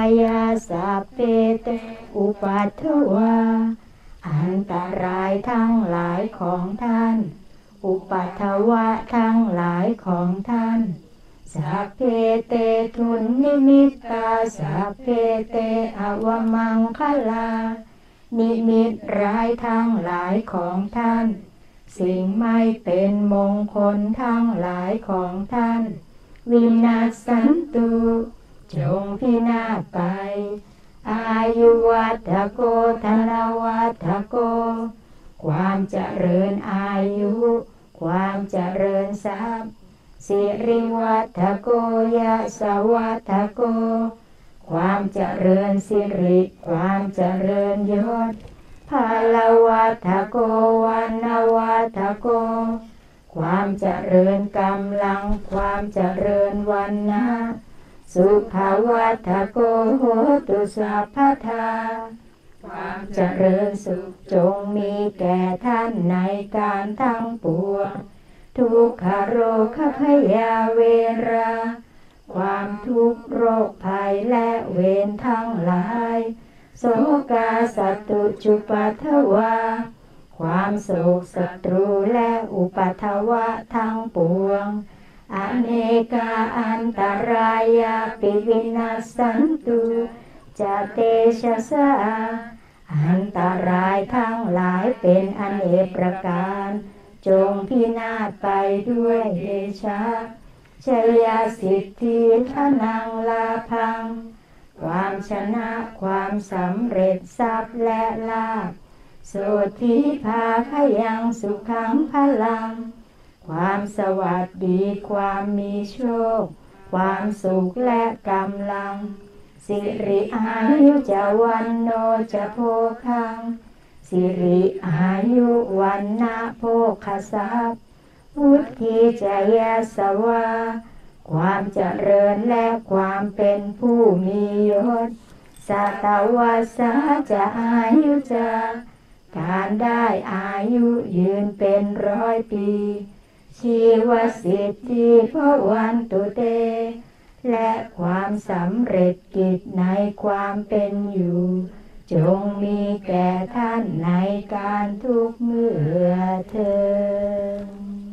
ายาสัพเพเตอุปัฏฐวาอันตรายทั้งหลายของท่านอุปัฏฐวะทั้งหลายของท่านสัพเพเตทุนนิมิตตาสัพเพเตอวมังคลานิมิตร้ายทั้งหลายของท่านสิ่งไม่เป็นมงคลทั้งหลายของท่านวินาศสันตุจงพินาศไปอายุวัฏโกธนวัฏโกความเจริญอายุความเจริญทรัพย์สิริวัฏโกยะสวัฏโกความเจริญสิริความเจริญยศภาลวัฏโกวันวัฏโกความเจริญกำลังความเจริญวันนะสุขวัฏโกโหตุสัพพทาความเจริญสุขจงมีแก่ท่านในการทั้งปวงทุกขโรคพยาเวราความทุกข์โรคภัยและเวรทั้งหลายโสกาสัตตุจุปัฏฐวาความโศกศัตรูและอุปัฏฐวะทั้งปวงอเนกาอันตรายาปิวินาศสันตุจะเตชะสาอันตรายทั้งหลายเป็นอเนกประการจงพินาศไปด้วยเดชะชยสิทธิทนังลาภังความชนะความสำเร็จทรัพย์และลาภโสทิภาคยังสุขังพลังความสวัสดีความมีโชคความสุขและกำลังสิริอายุจะวันโนจะโภคังสิริอายุวันนะโภคทรัพย์พุทธิจยสวาความเจริญและความเป็นผู้มียศสัตวาสาจะอายุจะการได้อายุยืนเป็น100 ปีชีวสิทธิภวันตุเตและความสำเร็จกิจในความเป็นอยู่จงมีแก่ท่านในการทุกเมื่อเทอญ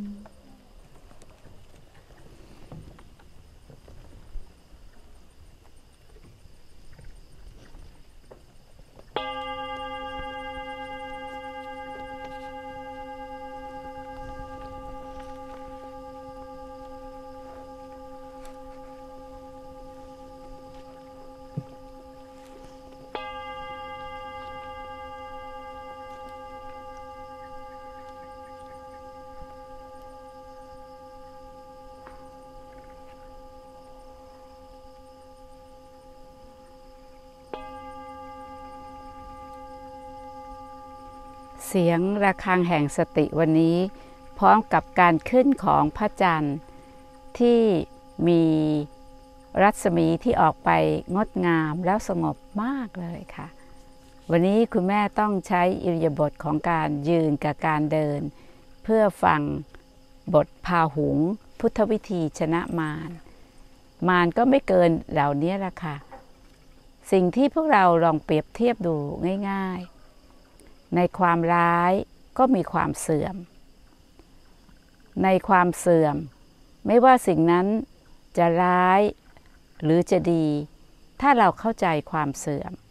เสียงระฆังแห่งสติวันนี้พร้อมกับการขึ้นของพระจันทร์ที่มีรัศมีที่ออกไปงดงามแล้วสงบมากเลยค่ะวันนี้คุณแม่ต้องใช้อิริยาบถของการยืนกับการเดินเพื่อฟังบทพาหุงพุทธวิธีชนะมารก็ไม่เกินเหล่านี้ละค่ะสิ่งที่พวกเราลองเปรียบเทียบดูง่ายๆในความร้ายก็มีความเสื่อมในความเสื่อมไม่ว่าสิ่งนั้นจะร้ายหรือจะดีถ้าเราเข้าใจความเสื่อม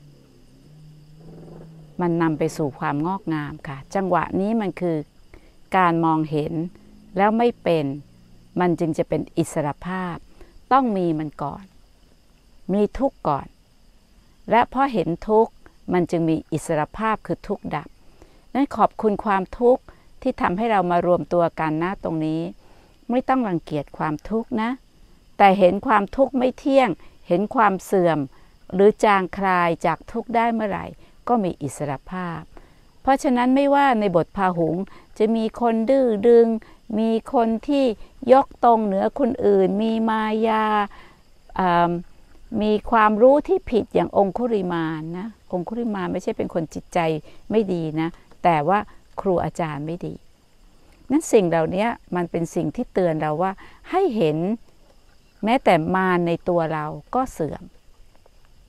มันนำไปสู่ความงอกงามค่ะจังหวะนี้มันคือการมองเห็นแล้วไม่เป็นมันจึงจะเป็นอิสรภาพต้องมีมันก่อนมีทุกข์ก่อนและพอเห็นทุกข์มันจึงมีอิสรภาพคือทุกข์ดับนั้นขอบคุณความทุกข์ที่ทำให้เรามารวมตัวกันนะตรงนี้ไม่ต้องรังเกียจความทุกข์นะแต่เห็นความทุกข์ไม่เที่ยงเห็นความเสื่อมหรือจางคลายจากทุกข์ได้เมื่อไหร่ก็มีอิสรภาพเพราะฉะนั้นไม่ว่าในบทพาหุงจะมีคนดื้อดึงมีคนที่ยกตรงเหนือคนอื่นมีมายามีความรู้ที่ผิดอย่างองคุริมานนะองคุริมานไม่ใช่เป็นคนจิตใจไม่ดีนะแต่ว่าครูอาจารย์ไม่ดีนั้นสิ่งเหล่านี้มันเป็นสิ่งที่เตือนเราว่าให้เห็นแม้แต่มารในตัวเราก็เสื่อม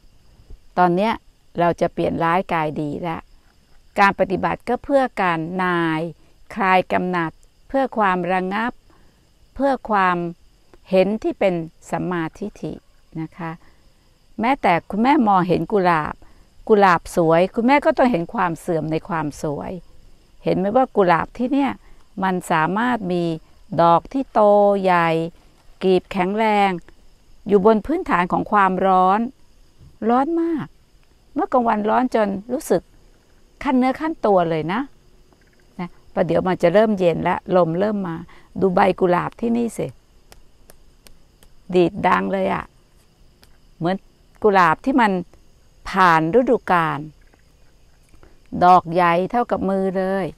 ตอนเนี้ยเราจะเปลี่ยนร้ายกลายดีแล้วการปฏิบัติก็เพื่อการนายคลายกำหนัดเพื่อความระงับเพื่อความเห็นที่เป็นสัมมาทิฏฐินะคะแม้แต่คุณแม่มองเห็นกุหลาบสวยคุณแม่ก็ต้องเห็นความเสื่อมในความสวยเห็นไหมว่ากุหลาบที่เนี่ยมันสามารถมีดอกที่โตใหญ่กลีบแข็งแรงอยู่บนพื้นฐานของความร้อนมากเมื่อกลางวันร้อนจนรู้สึกขั้นเนื้อขั้นตัวเลยนะประเดี๋ยวมันจะเริ่มเย็นแล้วลมเริ่มมาดูใบกุหลาบที่นี่สิดีดดังเลยอะเหมือนกุหลาบที่มันผ่านฤดูกาลดอกใหญ่เท่ากับมือเลย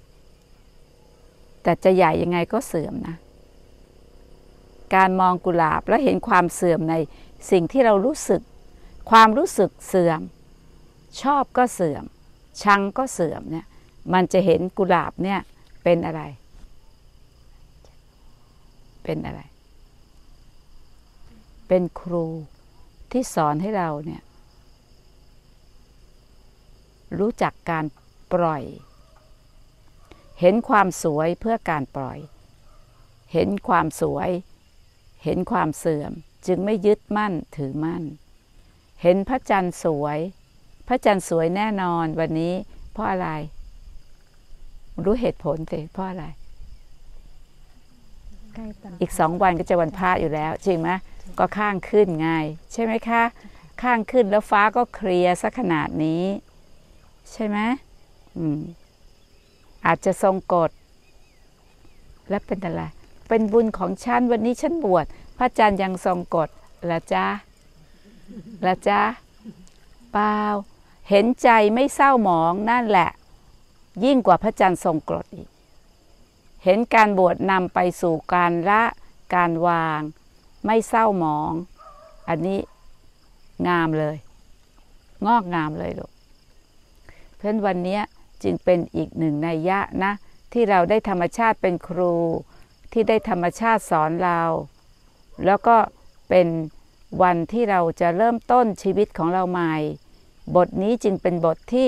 แต่จะใหญ่ยังไงก็เสื่อมนะการมองกุหลาบแล้วเห็นความเสื่อมในสิ่งที่เรารู้สึกความรู้สึกเสื่อมชอบก็เสื่อมชังก็เสื่อมเนี่ยมันจะเห็นกุหลาบเนี่ยเป็นอะไรเป็นครูที่สอนให้เราเนี่ยรู้จักการปล่อยเห็นความสวยเพื่อการปล่อยเห็นความสวยเห็นความเสื่อมจึงไม่ยึดมั่นถือมั่นเห็นพระจันทร์สวยแน่นอนวันนี้เพราะอะไรรู้เหตุผลสิเพราะอะไรอีก2 วันก็จะวันพระอยู่แล้วจริงไหมก็ข้างขึ้นไงใช่ไหมคะข้างขึ้นแล้วฟ้าก็เคลียร์ซะขนาดนี้ใช่ไหมอาจจะทรงกฎและเป็นอะไรเป็นบุญของฉันวันนี้ฉันบวชพระจันทร์ยังทรงกฎละจ้าเปล่าเห็นใจไม่เศร้าหมองนั่นแหละยิ่งกว่าพระจันทร์ทรงกฎอีกเห็นการบวชนำไปสู่การละการวางไม่เศร้าหมองอันนี้งามเลยงอกงามเลยลูกเพราะฉะนั้นวันนี้จึงเป็นอีกหนึ่งนัยยะนะที่เราได้ธรรมชาติเป็นครูที่ได้ธรรมชาติสอนเราแล้วก็เป็นวันที่เราจะเริ่มต้นชีวิตของเราใหม่บทนี้จึงเป็นบทที่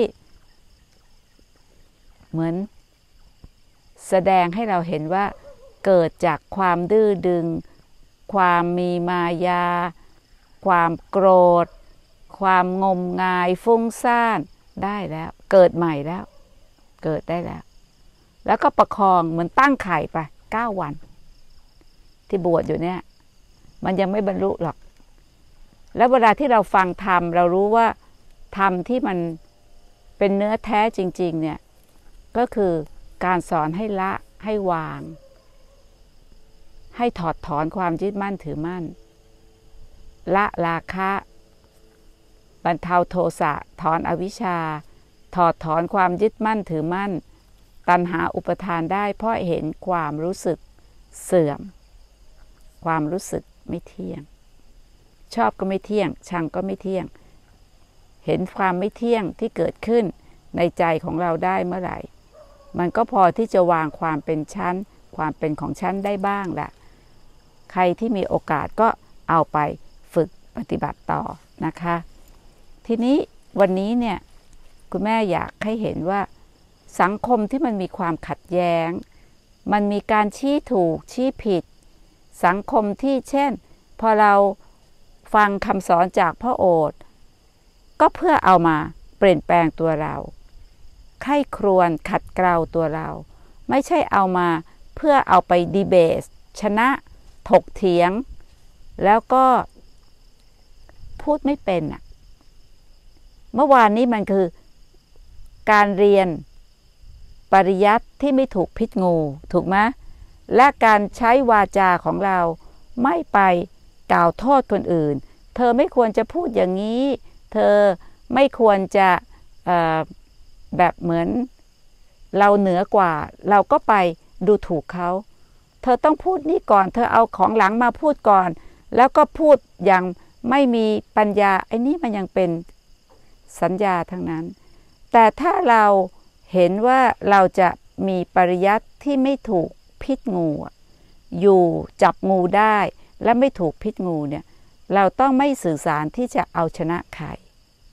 เหมือนแสดงให้เราเห็นว่าเกิดจากความดื้อดึงความมีมายาความโกรธความงมงายฟุ้งซ่านได้แล้วเกิดใหม่แล้วเกิดได้แล้วก็ประคองเหมือนตั้งไข่ไป9 วันที่บวชอยู่เนี่ยมันยังไม่บรรลุหรอกแล้วเวลาที่เราฟังธรรมเรารู้ว่าธรรมที่มันเป็นเนื้อแท้จริงๆเนี่ยก็คือการสอนให้ละให้วางให้ถอดถอนความยึดมั่นถือมั่นละราคะบรรเทาโทสะถอนอวิชชาถอดถอนความยึดมั่นถือมั่นตัณหาอุปทานได้เพราะเห็นความรู้สึกเสื่อมความรู้สึกไม่เที่ยงชอบก็ไม่เที่ยงชังก็ไม่เที่ยงเห็นความไม่เที่ยงที่เกิดขึ้นในใจของเราได้เมื่อไหร่มันก็พอที่จะวางความเป็นชั้นความเป็นของชั้นได้บ้างแหละใครที่มีโอกาสก็เอาไปฝึกปฏิบัติต่อนะคะทีนี้วันนี้เนี่ยคุณแม่อยากให้เห็นว่าสังคมที่มันมีความขัดแย้งมันมีการชี้ถูกชี้ผิดสังคมที่เช่นพอเราฟังคำสอนจากพระโอษฐ์ก็เพื่อเอามาเปลี่ยนแปลงตัวเราไข้ครวญขัดเกลาตัวเราไม่ใช่เอามาเพื่อเอาไปดีเบตชนะถกเถียงแล้วก็พูดไม่เป็นอ่ะเมื่อวานนี้มันคือการเรียนปริยัติที่ไม่ถูกพิษงูถูกไหมและการใช้วาจาของเราไม่ไปกล่าวโทษคนอื่นเธอไม่ควรจะพูดอย่างนี้เธอไม่ควรจะแบบเหมือนเราเหนือกว่าเราก็ไปดูถูกเขาเธอต้องพูดนี่ก่อนเธอเอาของหลังมาพูดก่อนแล้วก็พูดอย่างไม่มีปัญญาไอ้นี่มันยังเป็นสัญญาทั้งนั้นแต่ถ้าเราเห็นว่าเราจะมีปริยัติที่ไม่ถูกพิษงูอยู่จับงูได้และไม่ถูกพิษงูเนี่ยเราต้องไม่สื่อสารที่จะเอาชนะใคร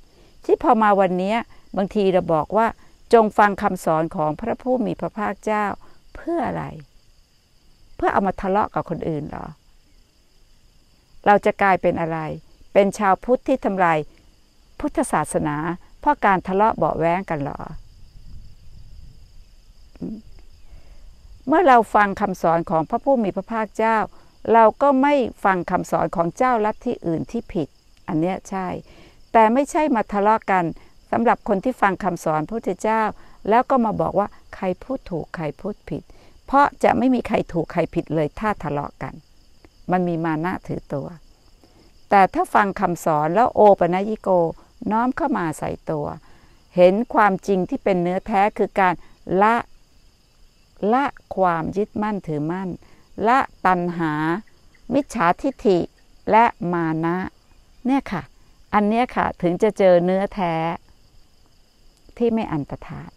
ที่พอมาวันนี้บางทีเราบอกว่าจงฟังคำสอนของพระผู้มีพระภาคเจ้าเพื่ออะไรเพื่อเอามาทะเลาะกับคนอื่นเหรอเราจะกลายเป็นอะไรเป็นชาวพุทธที่ทำลายพุทธศาสนาเพราะการทะเลาะเบาะแว้งกันเหรอเมื่อเราฟังคำสอนของพระผู้มีพระภาคเจ้าเราก็ไม่ฟังคำสอนของเจ้าลัทธิอื่นที่ผิดอันเนี้ยใช่แต่ไม่ใช่มาทะเลาะกันสำหรับคนที่ฟังคำสอนพระพุทธเจ้าแล้วก็มาบอกว่าใครพูดถูกใครพูดผิดเพราะจะไม่มีใครถูกใครผิดเลยถ้าทะเลาะกันมันมีมานะถือตัวแต่ถ้าฟังคำสอนแล้วโอปนัญิโกน้อมเข้ามาใส่ตัวเห็นความจริงที่เป็นเนื้อแท้คือการละความยึดมั่นถือมั่นละตัณหามิจฉาทิฏฐิและมานะเนี่ยค่ะอันเนี้ยค่ะถึงจะเจอเนื้อแท้ที่ไม่อันตรธาน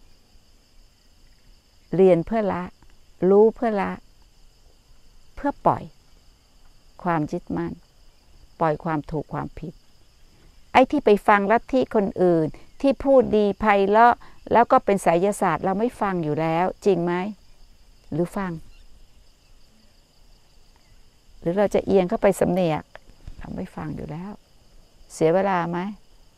เรียนเพื่อละรู้เพื่อละเพื่อปล่อยความยึดมั่นปล่อยความถูกความผิดไอ้ที่ไปฟังลัทธิคนอื่นที่พูดดีไพเราะแล้วก็เป็นไสยศาสตร์เราไม่ฟังอยู่แล้วจริงไหมหรือฟังหรือเราจะเอียงเข้าไปสำเนียกเราไม่ฟังอยู่แล้วเสียเวลาไหม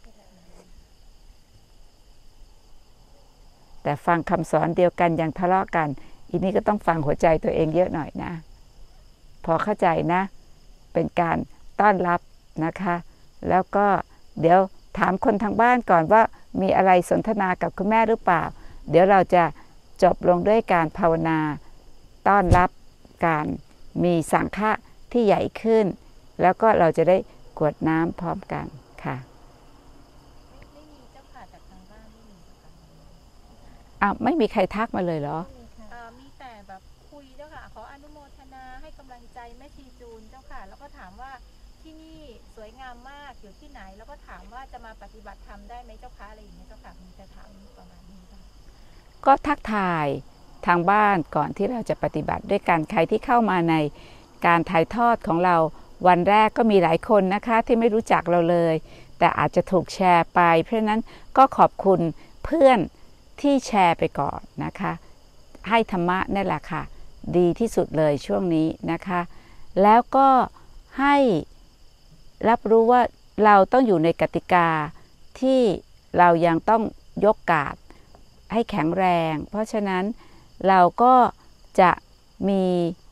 แต่ฟังคำสอนเดียวกันยังทะเลาะกันอีนี้ก็ต้องฟังหัวใจตัวเองเยอะหน่อยนะพอเข้าใจนะเป็นการต้อนรับนะคะแล้วก็เดี๋ยวถามคนทางบ้านก่อนว่ามีอะไรสนทนากับคุณแม่หรือเปล่าเดี๋ยวเราจะจบลงด้วยการภาวนาต้อนรับการมีสังฆะที่ใหญ่ขึ้นแล้วก็เราจะได้กรวดน้ำพร้อมกันค่ะไม่มีเจ้าค่ะจากทางบ้านไม่มีเจ้าค่ะไม่มีใครทักมาเลยเหรอมีแต่แบบคุยเจ้าค่ะขออนุโมทนาให้กำลังใจแม่ชีจูนเจ้าค่ะแล้วก็ถามว่าที่นี่สวยงามมากอยู่ที่ไหนแล้วก็ถามว่าจะมาปฏิบัติธรรมได้ไหมเจ้าค่ะอะไรอย่างเงี้ยเจ้าค่ะมีแต่ถามประมาณนี้ค่ะก็ทักทายทางบ้านก่อนที่เราจะปฏิบัติด้วยกันใครที่เข้ามาในการถ่ายทอดของเราวันแรกก็มีหลายคนนะคะที่ไม่รู้จักเราเลยแต่อาจจะถูกแชร์ไปเพราะนั้นก็ขอบคุณเพื่อนที่แชร์ไปก่อนนะคะให้ธรรมะนี่แหละค่ะดีที่สุดเลยช่วงนี้นะคะแล้วก็ให้รับรู้ว่าเราต้องอยู่ในกติกาที่เรายังต้องยกกาดให้แข็งแรงเพราะฉะนั้นเราก็จะมี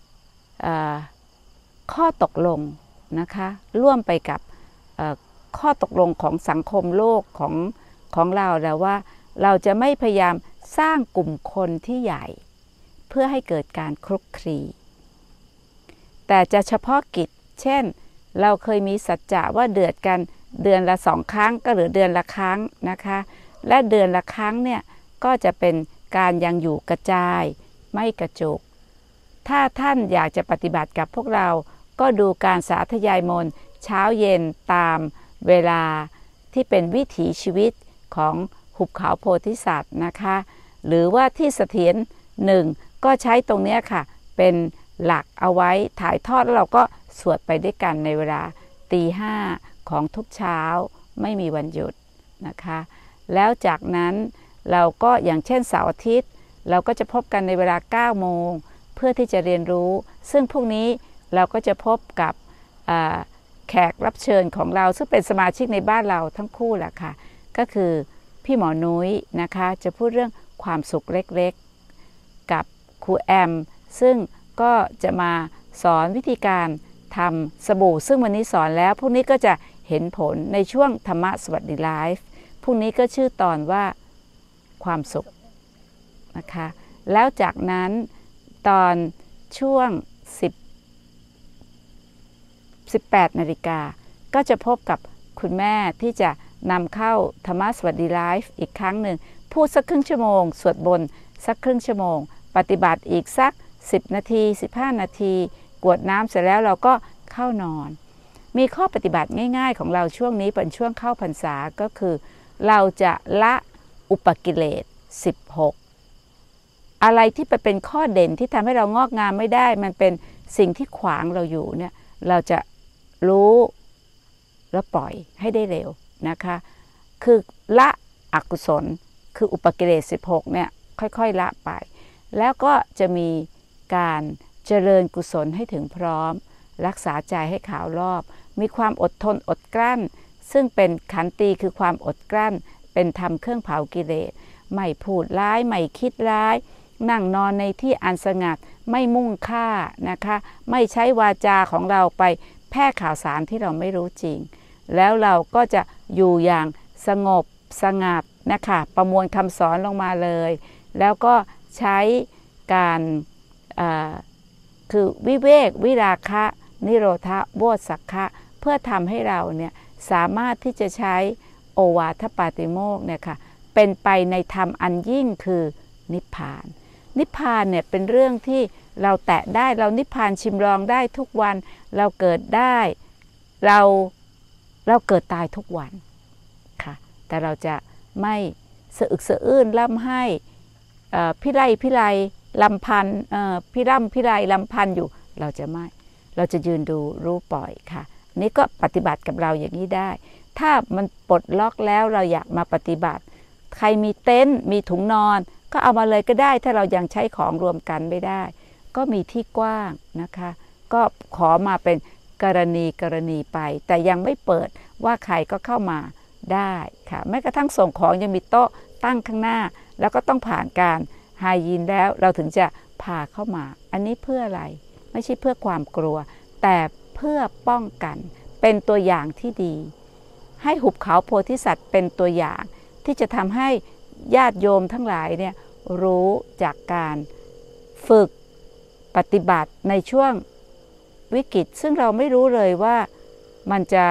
ข้อตกลงนะคะร่วมไปกับข้อตกลงของสังคมโลกของเราแล้วว่าเราจะไม่พยายามสร้างกลุ่มคนที่ใหญ่เพื่อให้เกิดการคลุกคลีแต่จะเฉพาะกิจเช่นเราเคยมีสัจจะว่าเดือดกันเดือนละ2 ครั้งก็เหลือเดือนละครั้งนะคะและเดือนละครั้งเนี่ยก็จะเป็นการยังอยู่กระจายไม่กระจุกถ้าท่านอยากจะปฏิบัติกับพวกเราก็ดูการสาธยายมนต์เช้าเย็นตามเวลาที่เป็นวิถีชีวิตของหุบเขาโพธิสัตว์นะคะหรือว่าที่เสถียร1ก็ใช้ตรงนี้ค่ะเป็นหลักเอาไว้ถ่ายทอดแล้วเราก็สวดไปด้วยกันในเวลา5:00ของทุกเช้าไม่มีวันหยุดนะคะแล้วจากนั้นเราก็อย่างเช่นเสาร์อาทิตย์เราก็จะพบกันในเวลา 9:00 นเพื่อที่จะเรียนรู้ซึ่งพรุ่งนี้เราก็จะพบกับแขกรับเชิญของเราซึ่งเป็นสมาชิกในบ้านเราทั้งคู่แหละค่ะก็คือพี่หมอนุ้ยนะคะจะพูดเรื่องความสุขเล็กๆกับครูแอมซึ่งก็จะมาสอนวิธีการทำสบู่ซึ่งวันนี้สอนแล้วพรุ่งนี้ก็จะเห็นผลในช่วงธรรมะสวัสดิไลฟ์พรุ่งนี้ก็ชื่อตอนว่าความสุขนะคะแล้วจากนั้นตอนช่วง18 นาฬิกาก็จะพบกับคุณแม่ที่จะนำเข้าธรรมะสวัสดิไลฟ์อีกครั้งหนึ่งพูดสักครึ่งชั่วโมงสวดบนสักครึ่งชั่วโมงปฏิบัติอีกสัก10 นาที15 นาทีกรวดน้ำเสร็จแล้วเราก็เข้านอนมีข้อปฏิบัติง่ายๆของเราช่วงนี้เป็นช่วงเข้าพรรษาก็คือเราจะละอุปกิเลส16อะไรที่เป็นข้อเด่นที่ทำให้เรางอกงามไม่ได้มันเป็นสิ่งที่ขวางเราอยู่เนี่ยเราจะรู้แล้วปล่อยให้ได้เร็วนะคะคือละอกุศลคืออุปกิเลส16เนี่ยค่อยๆละไปแล้วก็จะมีการเจริญกุศลให้ถึงพร้อมรักษาใจให้ขาวรอบมีความอดทนอดกลั้นซึ่งเป็นขันติคือความอดกลั้นเป็นธรรมเครื่องเผากิเลสไม่พูดร้ายไม่คิดร้ายนั่งนอนในที่อันสงัดไม่มุ่งฆ่านะคะไม่ใช้วาจาของเราไปแพร่ข่าวสารที่เราไม่รู้จริงแล้วเราก็จะอยู่อย่างสงบสงัดนะคะประมวลคำสอนลงมาเลยแล้วก็ใช้การคือวิเวกวิราคะนิโรธโวสักขะเพื่อทำให้เราเนี่ยสามารถที่จะใช้โอวาทปาติโมกข์เนี่ยค่ะเป็นไปในธรรมอันยิ่งคือนิพพานนิพพานเนี่ยเป็นเรื่องที่เราแตะได้เรานิพพานชิมลองได้ทุกวันเราเกิดได้เราเกิดตายทุกวันค่ะแต่เราจะไม่สะอึกสะอื้นร่ำให้พิไรลำพันพิไรลำพันอยู่เราจะไม่เราจะยืนดูรู้ปล่อยค่ะนี่ก็ปฏิบัติกับเราอย่างนี้ได้ถ้ามันปลดล็อกแล้วเราอยากมาปฏิบัติใครมีเต็นท์มีถุงนอนก็เอามาเลยก็ได้ถ้าเรายังใช้ของรวมกันไม่ได้ก็มีที่กว้างนะคะก็ขอมาเป็นกรณีไปแต่ยังไม่เปิดว่าใครก็เข้ามาได้ค่ะแม้กระทั่งส่งของยังมีโต๊ะตั้งข้างหน้าแล้วก็ต้องผ่านการไฮยีนแล้วเราถึงจะพาเข้ามาอันนี้เพื่ออะไรไม่ใช่เพื่อความกลัวแต่เพื่อป้องกันเป็นตัวอย่างที่ดีให้หุบเขาโพธิสัตว์เป็นตัวอย่างที่จะทำให้ญาติโยมทั้งหลายเนี่ยรู้จากการฝึกปฏิบัติในช่วงวิกฤตซึ่งเราไม่รู้เลยว่ามันจะ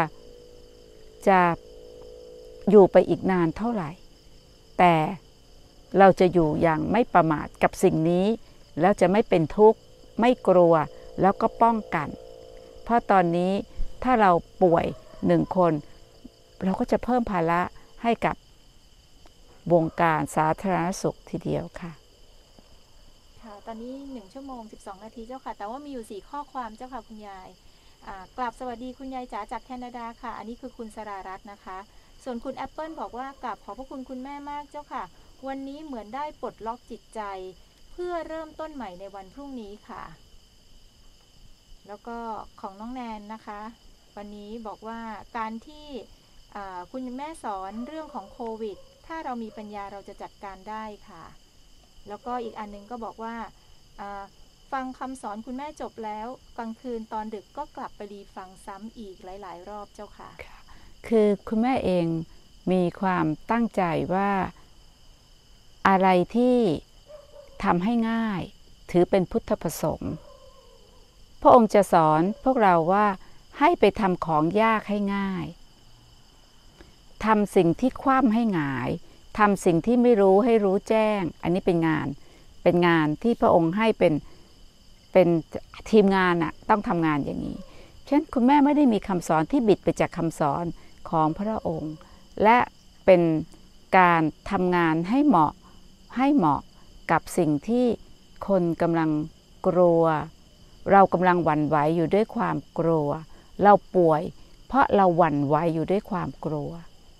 อยู่ไปอีกนานเท่าไหร่แต่เราจะอยู่อย่างไม่ประมาทกับสิ่งนี้แล้วจะไม่เป็นทุกข์ไม่กลัวแล้วก็ป้องกันเพราะตอนนี้ถ้าเราป่วย1 คนเราก็จะเพิ่มภาระให้กับวงการสาธารณสุขทีเดียวค่ะค่ะตอนนี้1 ชั่วโมง 12 นาทีเจ้าค่ะแต่ว่ามีอยู่4 ข้อความเจ้าค่ะคุณยายกราบสวัสดีคุณยายจ๋าจากแคนาดาค่ะอันนี้คือคุณสรารัตน์นะคะส่วนคุณแอปเปิลบอกว่ากราบขอบพระคุณคุณแม่มากเจ้าค่ะวันนี้เหมือนได้ปลดล็อกจิตใจเพื่อเริ่มต้นใหม่ในวันพรุ่งนี้ค่ะแล้วก็ของน้องแนนนะคะวันนี้บอกว่าการที่คุณแม่สอนเรื่องของโควิดถ้าเรามีปัญญาเราจะจัดการได้ค่ะแล้วก็อีกอันนึงก็บอกว่าฟังคำสอนคุณแม่จบแล้วกลางคืนตอนดึกก็กลับไปรีฟังซ้ำอีกหลายๆรอบเจ้าค่ะคือคุณแม่เองมีความตั้งใจว่าอะไรที่ทำให้ง่ายถือเป็นพุทธประสงค์พระองค์จะสอนพวกเราว่าให้ไปทำของยากให้ง่ายทำสิ่งที่คว่ำให้หงายทำสิ่งที่ไม่รู้ให้รู้แจ้งอันนี้เป็นงานที่พระองค์ให้เป็นทีมงานน่ะต้องทำงานอย่างนี้ฉะนั้นคุณแม่ไม่ได้มีคำสอนที่บิดไปจากคำสอนของพระองค์และเป็นการทำงานให้เหมาะกับสิ่งที่คนกำลังกลัวเรากำลังหวั่นไหวอยู่ด้วยความกลัวเราป่วยเพราะเราหวั่นไหวอยู่ด้วยความกลัว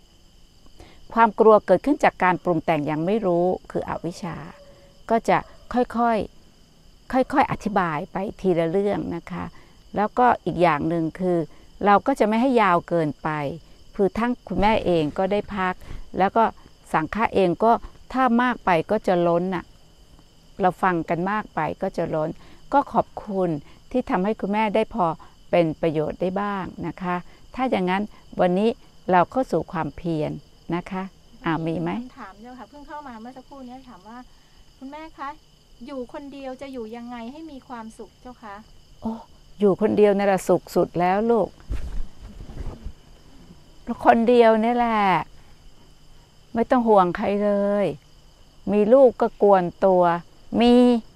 เกิดขึ้นจากการปรุงแต่งอย่างไม่รู้คืออวิชชาก็จะค่อยอธิบายไปทีละเรื่องนะคะแล้วก็อีกอย่างหนึ่งคือเราก็จะไม่ให้ยาวเกินไปคือทั้งคุณแม่เองก็ได้พักแล้วก็สังฆะเองก็ถ้ามากไปก็จะล้นน่ะเราฟังกันมากไปก็จะล้นก็ขอบคุณที่ทำให้คุณแม่ได้พอเป็นประโยชน์ได้บ้างนะคะถ้าอย่างนั้นวันนี้เราเข้าสู่ความเพียรนะคะมีไหมถามเจ้าค่ะเพิ่งเข้ามาเมื่อสักครู่นี้ถามว่าคุณแม่คะอยู่คนเดียวจะอยู่ยังไงให้มีความสุขเจ้าคะโอ้อยู่คนเดียวนี่แหละสุขสุดแล้วลูกคนเดียวนี่แหละไม่ต้องห่วงใครเลยมีลูกก็กวนตัวมี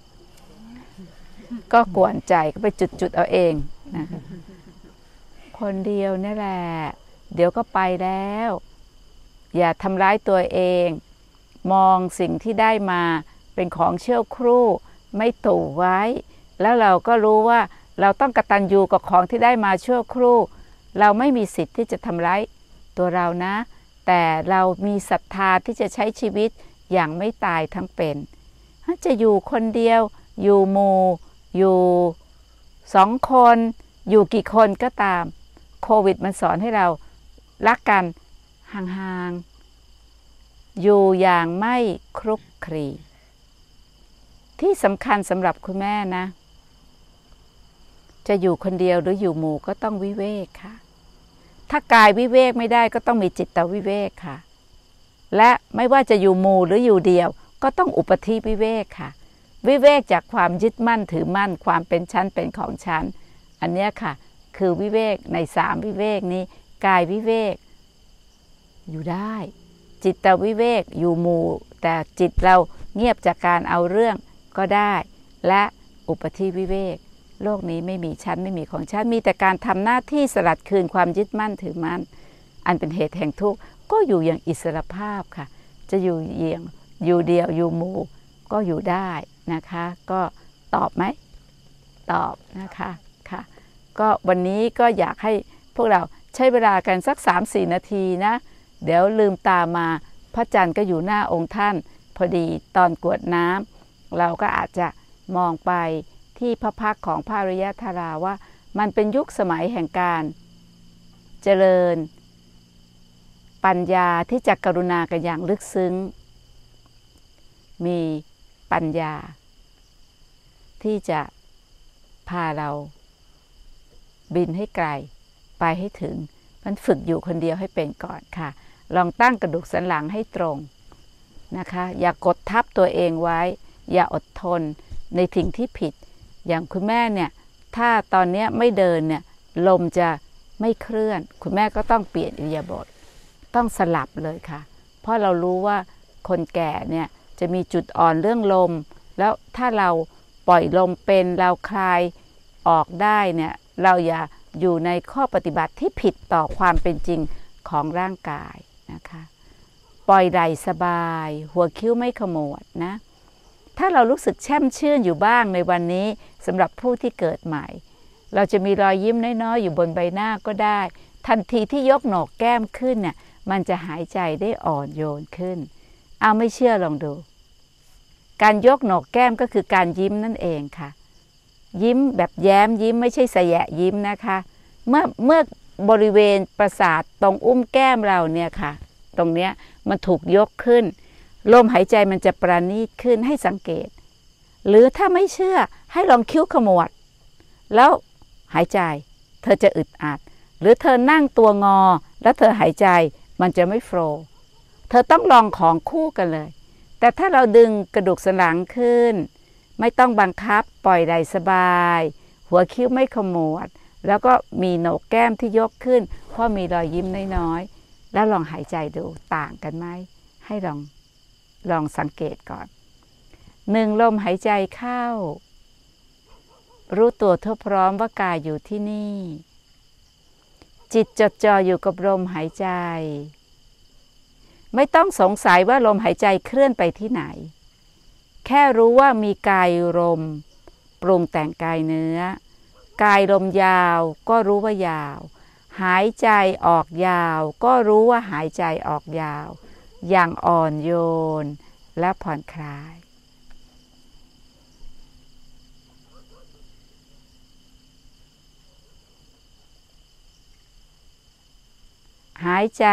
ก็กวนใจก็ไปจุดเอาเองนะคนเดียวนี่แหละเดี๋ยวก็ไปแล้วอย่าทำร้ายตัวเองมองสิ่งที่ได้มาเป็นของเชี่ยวครู่ไม่ตู่ไว้แล้วเราก็รู้ว่าเราต้องกตัญญูกับของที่ได้มาชั่วครู่เราไม่มีสิทธิ์ที่จะทำร้ายตัวเรานะแต่เรามีศรัทธาที่จะใช้ชีวิตอย่างไม่ตายทั้งเป็นจะอยู่คนเดียวอยู่หมู่อยู่2 คนอยู่กี่คนก็ตามโควิดมันสอนให้เรารักกันห่างๆอยู่อย่างไม่คลุกคลีที่สำคัญสำหรับคุณแม่นะจะอยู่คนเดียวหรืออยู่หมู่ก็ต้องวิเวกค่ะถ้ากายวิเวกไม่ได้ก็ต้องมีจิตวิเวกค่ะและไม่ว่าจะอยู่หมู่หรืออยู่เดียวก็ต้องอุปธิวิเวกค่ะวิเวกจากความยึดมั่นถือมั่นความเป็นชั้นเป็นของฉันอันนี้ค่ะคือวิเวกใน3วิเวกนี้กายวิเวกอยู่ได้จิตวิเวกอยู่หมู่แต่จิตเราเงียบจากการเอาเรื่องก็ได้และอุปธิวิเวกโลกนี้ไม่มีชั้นไม่มีของฉันมีแต่การทำหน้าที่สลัดคืนความยึดมั่นถือมั่นอันเป็นเหตุแห่งทุกข์ก็อยู่อย่างอิสรภาพค่ะจะอยู่เดี่ยวอยู่เดียวอยู่หมู่ก็อยู่ได้นะคะก็ตอบไหมตอบนะคะค่ะก็วันนี้ก็อยากให้พวกเราใช้เวลากันสัก 3-4 นาทีนะเดี๋ยวลืมตามาพระจันทร์ก็อยู่หน้าองค์ท่านพอดีตอนกรวดน้ำเราก็อาจจะมองไปที่พระพักตร์ของพระอริยธาราว่ามันเป็นยุคสมัยแห่งการเจริญปัญญาที่จะกรุณากันอย่างลึกซึ้งมีปัญญาที่จะพาเราบินให้ไกลไปให้ถึงมันฝึกอยู่คนเดียวให้เป็นก่อนค่ะลองตั้งกระดูกสันหลังให้ตรงนะคะอย่ากดทับตัวเองไว้อย่าอดทนในสิ่งที่ผิดอย่างคุณแม่เนี่ยถ้าตอนนี้ไม่เดินเนี่ยลมจะไม่เคลื่อนคุณแม่ก็ต้องเปลี่ยนอิริยาบถต้องสลับเลยค่ะเพราะเรารู้ว่าคนแก่เนี่ยจะมีจุดอ่อนเรื่องลมแล้วถ้าเราปล่อยลมเป็นเราคลายออกได้เนี่ยเราอย่าอยู่ในข้อปฏิบัติที่ผิดต่อความเป็นจริงของร่างกายนะคะปล่อยไหล่สบายหัวคิ้วไม่ขมวดนะถ้าเรารู้สึกแช่มชื่นอยู่บ้างในวันนี้สำหรับผู้ที่เกิดใหม่เราจะมีรอยยิ้มน้อยๆอยู่บนใบหน้าก็ได้ทันทีที่ยกโหนกแก้มขึ้นเนี่ยมันจะหายใจได้อ่อนโยนขึ้นเอาไม่เชื่อลองดูการยกโหนกแก้มก็คือการยิ้มนั่นเองค่ะยิ้มแบบแย้มยิ้มไม่ใช่แสยะยิ้มนะคะเมื่อบริเวณประสาทตรงอุ้มแก้มเราเนี่ยค่ะตรงเนี้ยมันถูกยกขึ้นลมหายใจมันจะประณีตขึ้นให้สังเกตหรือถ้าไม่เชื่อให้ลองคิ้วขมวดแล้วหายใจเธอจะอึดอัดหรือเธอนั่งตัวงอแล้วเธอหายใจมันจะไม่โฟลว์เธอต้องลองของคู่กันเลยแต่ถ้าเราดึงกระดูกสันหลังขึ้นไม่ต้องบังคับปล่อยไหล่สบายหัวคิ้วไม่ขมวดแล้วก็มีโหนกแก้มที่ยกขึ้นเพราะมีรอยยิ้มน้อยๆแล้วลองหายใจดูต่างกันไหมให้ลองสังเกตก่อน1ลมหายใจเข้ารู้ตัวทั่วพร้อมว่ากายอยู่ที่นี่จิตจดจ่ออยู่กับลมหายใจไม่ต้องสงสัยว่าลมหายใจเคลื่อนไปที่ไหนแค่รู้ว่ามีกายลมปรุงแต่งกายเนื้อกายลมยาวก็รู้ว่ายาวหายใจออกยาวก็รู้ว่าหายใจออกยาวอย่างอ่อนโยนและผ่อนคลายหายใจ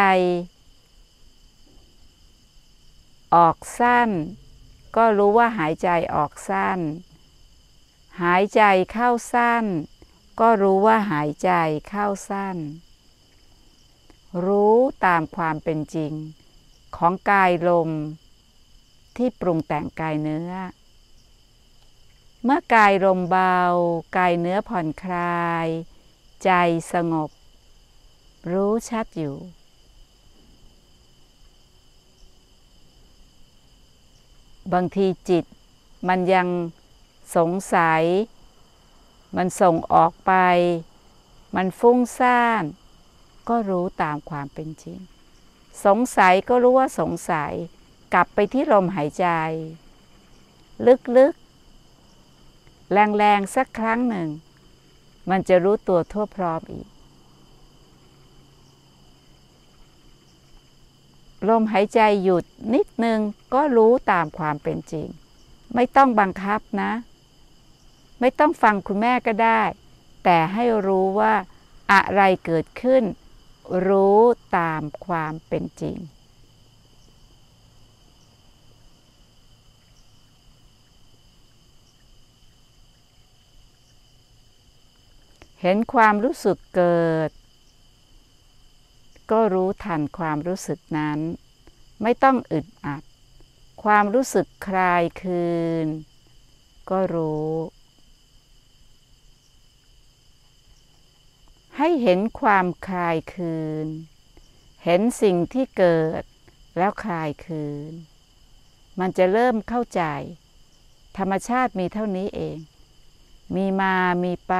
ออกสั้นก็รู้ว่าหายใจออกสั้นหายใจเข้าสั้นก็รู้ว่าหายใจเข้าสั้นรู้ตามความเป็นจริงของกายลมที่ปรุงแต่งกายเนื้อเมื่อกายลมเบากายเนื้อผ่อนคลายใจสงบรู้ชัดอยู่บางทีจิตมันยังสงสัยมันส่งออกไปมันฟุ้งซ่านก็รู้ตามความเป็นจริงสงสัยก็รู้ว่าสงสัยกลับไปที่ลมหายใจลึกๆแรงๆสักครั้งหนึ่งมันจะรู้ตัวทั่วพร้อมอีกลมหายใจหยุดนิดนึงก็รู้ตามความเป็นจริงไม่ต้องบังคับนะไม่ต้องฟังคุณแม่ก็ได้แต่ให้รู้ว่าอะไรเกิดขึ้นรู้ตามความเป็นจริงเห็นความรู้สึกเกิดก็รู้ทันความรู้สึกนั้นไม่ต้องอึดอัดความรู้สึกคลายคืนก็รู้ให้เห็นความคลายคืนเห็นสิ่งที่เกิดแล้วคลายคืนมันจะเริ่มเข้าใจธรรมชาติมีเท่านี้เองมีมามีไป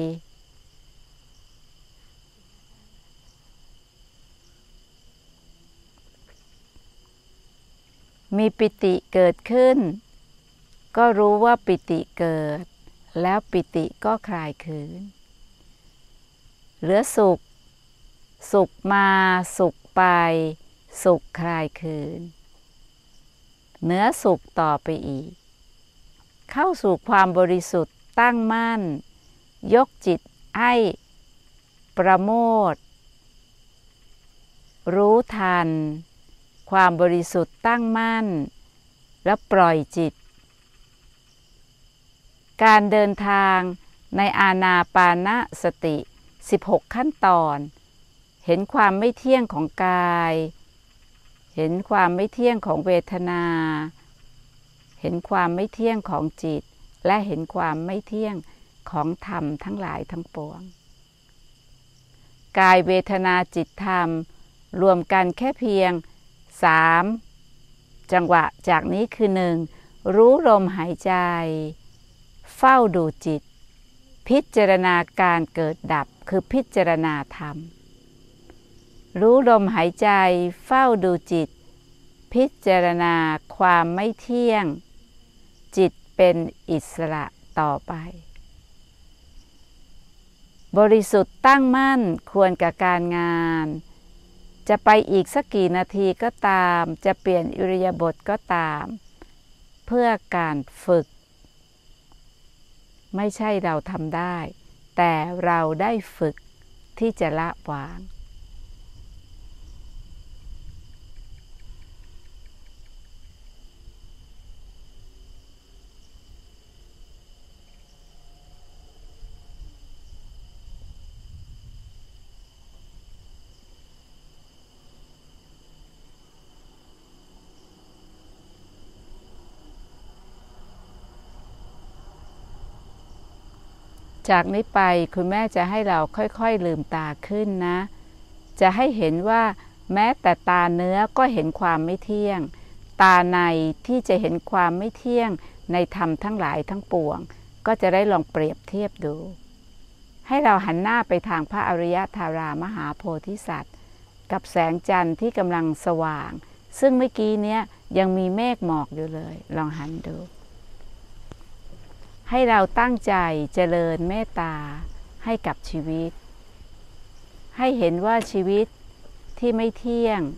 มีปิติเกิดขึ้นก็รู้ว่าปิติเกิดแล้วปิติก็คลายคืนเหลือสุขสุขมาสุขไปสุขคลายคืนเหนือสุขต่อไปอีกเข้าสู่ความบริสุทธิ์ตั้งมั่นยกจิตให้ประโมทย์รู้ทันความบริสุทธิ์ตั้งมั่นแล้วปล่อยจิตการเดินทางในอานาปานสติ16ขั้นตอนเห็นความไม่เที่ยงของกายเห็นความไม่เที่ยงของเวทนาเห็นความไม่เที่ยงของจิตและเห็นความไม่เที่ยงของธรรมทั้งหลายทั้งปวงกายเวทนาจิตธรรมรวมกันแค่เพียง3จังหวะจากนี้คือ 1. รู้ลมหายใจเฝ้าดูจิตพิจารณาการเกิดดับคือพิจารณาธรรมรู้ลมหายใจเฝ้าดูจิตพิจารณาความไม่เที่ยงจิตเป็นอิสระต่อไปบริสุทธิ์ตั้งมั่นควรกับการงานจะไปอีกสักกี่นาทีก็ตามจะเปลี่ยนอิริยาบถก็ตามเพื่อการฝึกไม่ใช่เราทำได้แต่เราได้ฝึกที่จะละวาง จากนี้ไปคุณแม่จะให้เราค่อยๆลืมตาขึ้นนะจะให้เห็นว่าแม้แต่ตาเนื้อก็เห็นความไม่เที่ยงตาในที่จะเห็นความไม่เที่ยงในธรรมทั้งหลายทั้งปวงก็จะได้ลองเปรียบเทียบดูให้เราหันหน้าไปทางพระอริยธารามหาโพธิสัตว์กับแสงจันทร์ที่กำลังสว่างซึ่งเมื่อกี้เนี้ยยังมีเมฆหมอกอยู่เลยลองหันดูให้เราตั้งใจเจริญเมตตาให้กับชีวิตให้เห็นว่าชีวิตที่ไม่เที่ยง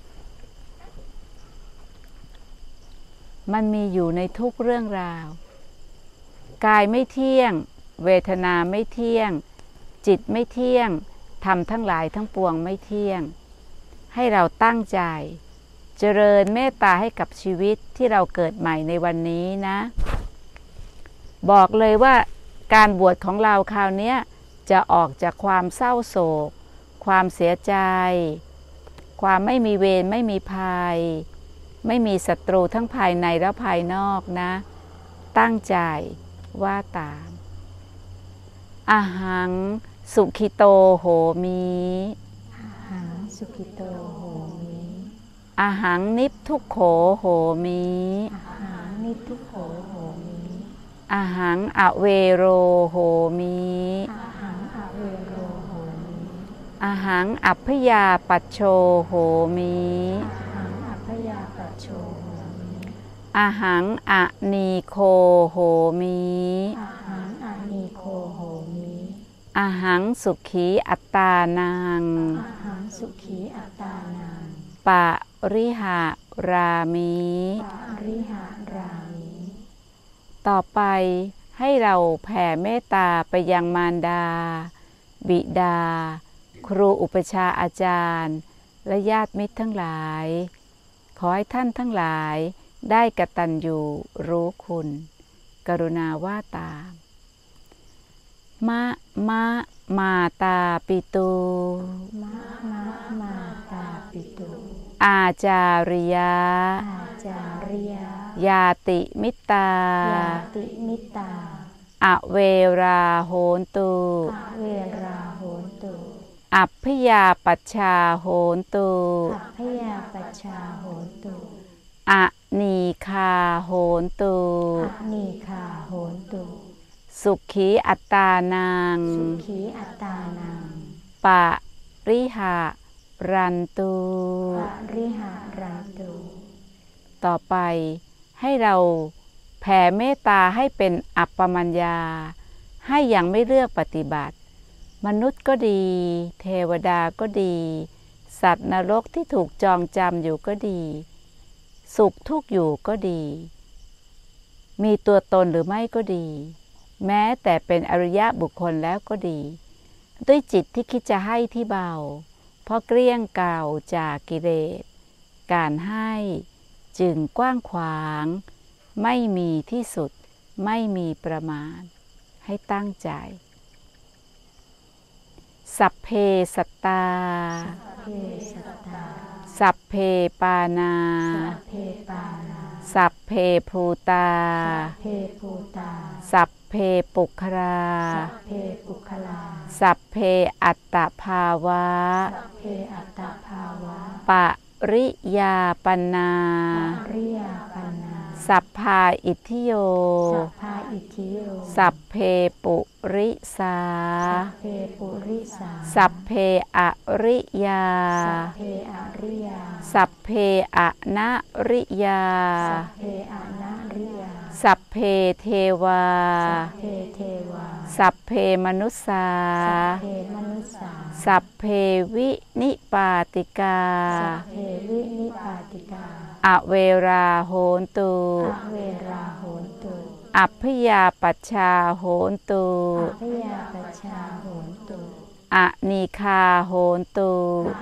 มันมีอยู่ในทุกเรื่องราวกายไม่เที่ยงเวทนาไม่เที่ยงจิตไม่เที่ยงธรรมทั้งหลายทั้งปวงไม่เที่ยงให้เราตั้งใจเจริญเมตตาให้กับชีวิตที่เราเกิดใหม่ในวันนี้นะบอกเลยว่าการบวชของเราคราวนี้จะออกจากความเศร้าโศกความเสียใจความไม่มีเวรไม่มีภัยไม่มีศัตรูทั้งภายในและภายนอกนะตั้งใจว่าตามอาหังสุขิโตโหมิอาหังสุขิโตโหมิอาหังนิพทุกโขโหมิอาหังนิพทุกโขโหมิอาหังอเวโรโหมิอาหังอเวโรโหมิอาหังอัพพยาปัชโชโหมิอาหังอัพพยาปัชโชโหมิอาหังอนีโคโหมิอาหังอนีโคโหมิอาหังสุขีอัตตานังอาหังสุขีอัตตานังปะริหารามิ ต่อไปให้เราแผ่เมตตาไปยังมารดาบิดาครูอุปชาอาจารย์และญาติมิตรทั้งหลายขอให้ท่านทั้งหลายได้กตัญญูรู้คุณกรุณาว่าตามมาตาปิตูอาจาริยายาติมิตาอเวราโหนตุอัพพยาปัชชาโหนตุอนีคาโหนตุสุขีอัตตานังปะริหารันตุต่อไปให้เราแผ่เมตตาให้เป็นอัปปมัญญาให้อย่างไม่เลือกปฏิบัติมนุษย์ก็ดีเทวดาก็ดีสัตว์นรกที่ถูกจองจำอยู่ก็ดีสุขทุกข์อยู่ก็ดีมีตัวตนหรือไม่ก็ดีแม้แต่เป็นอริยะบุคคลแล้วก็ดีด้วยจิตที่คิดจะให้ที่เบาเพราะเกลี้ยงเก่าจากกิเลสการให้จึงกว้างขวางไม่มีที่สุดไม่มีประมาณให้ตั้งใจสัพเพสัตตาสัพเพปานาสัพเพภูตาสัพเพปุคราสัพเพอัตตภาวะปริยาปนาสัพพาอิทธิโยสัพเพปุริสาสัพเพอริยาสัพเพอนะริยาสัพเพเทวาสัพเพมนุสสาสัพเพวินิปาติกาอเวราโหนตุอัพพยาปัชชาโหนตุอนีคาโหนตุ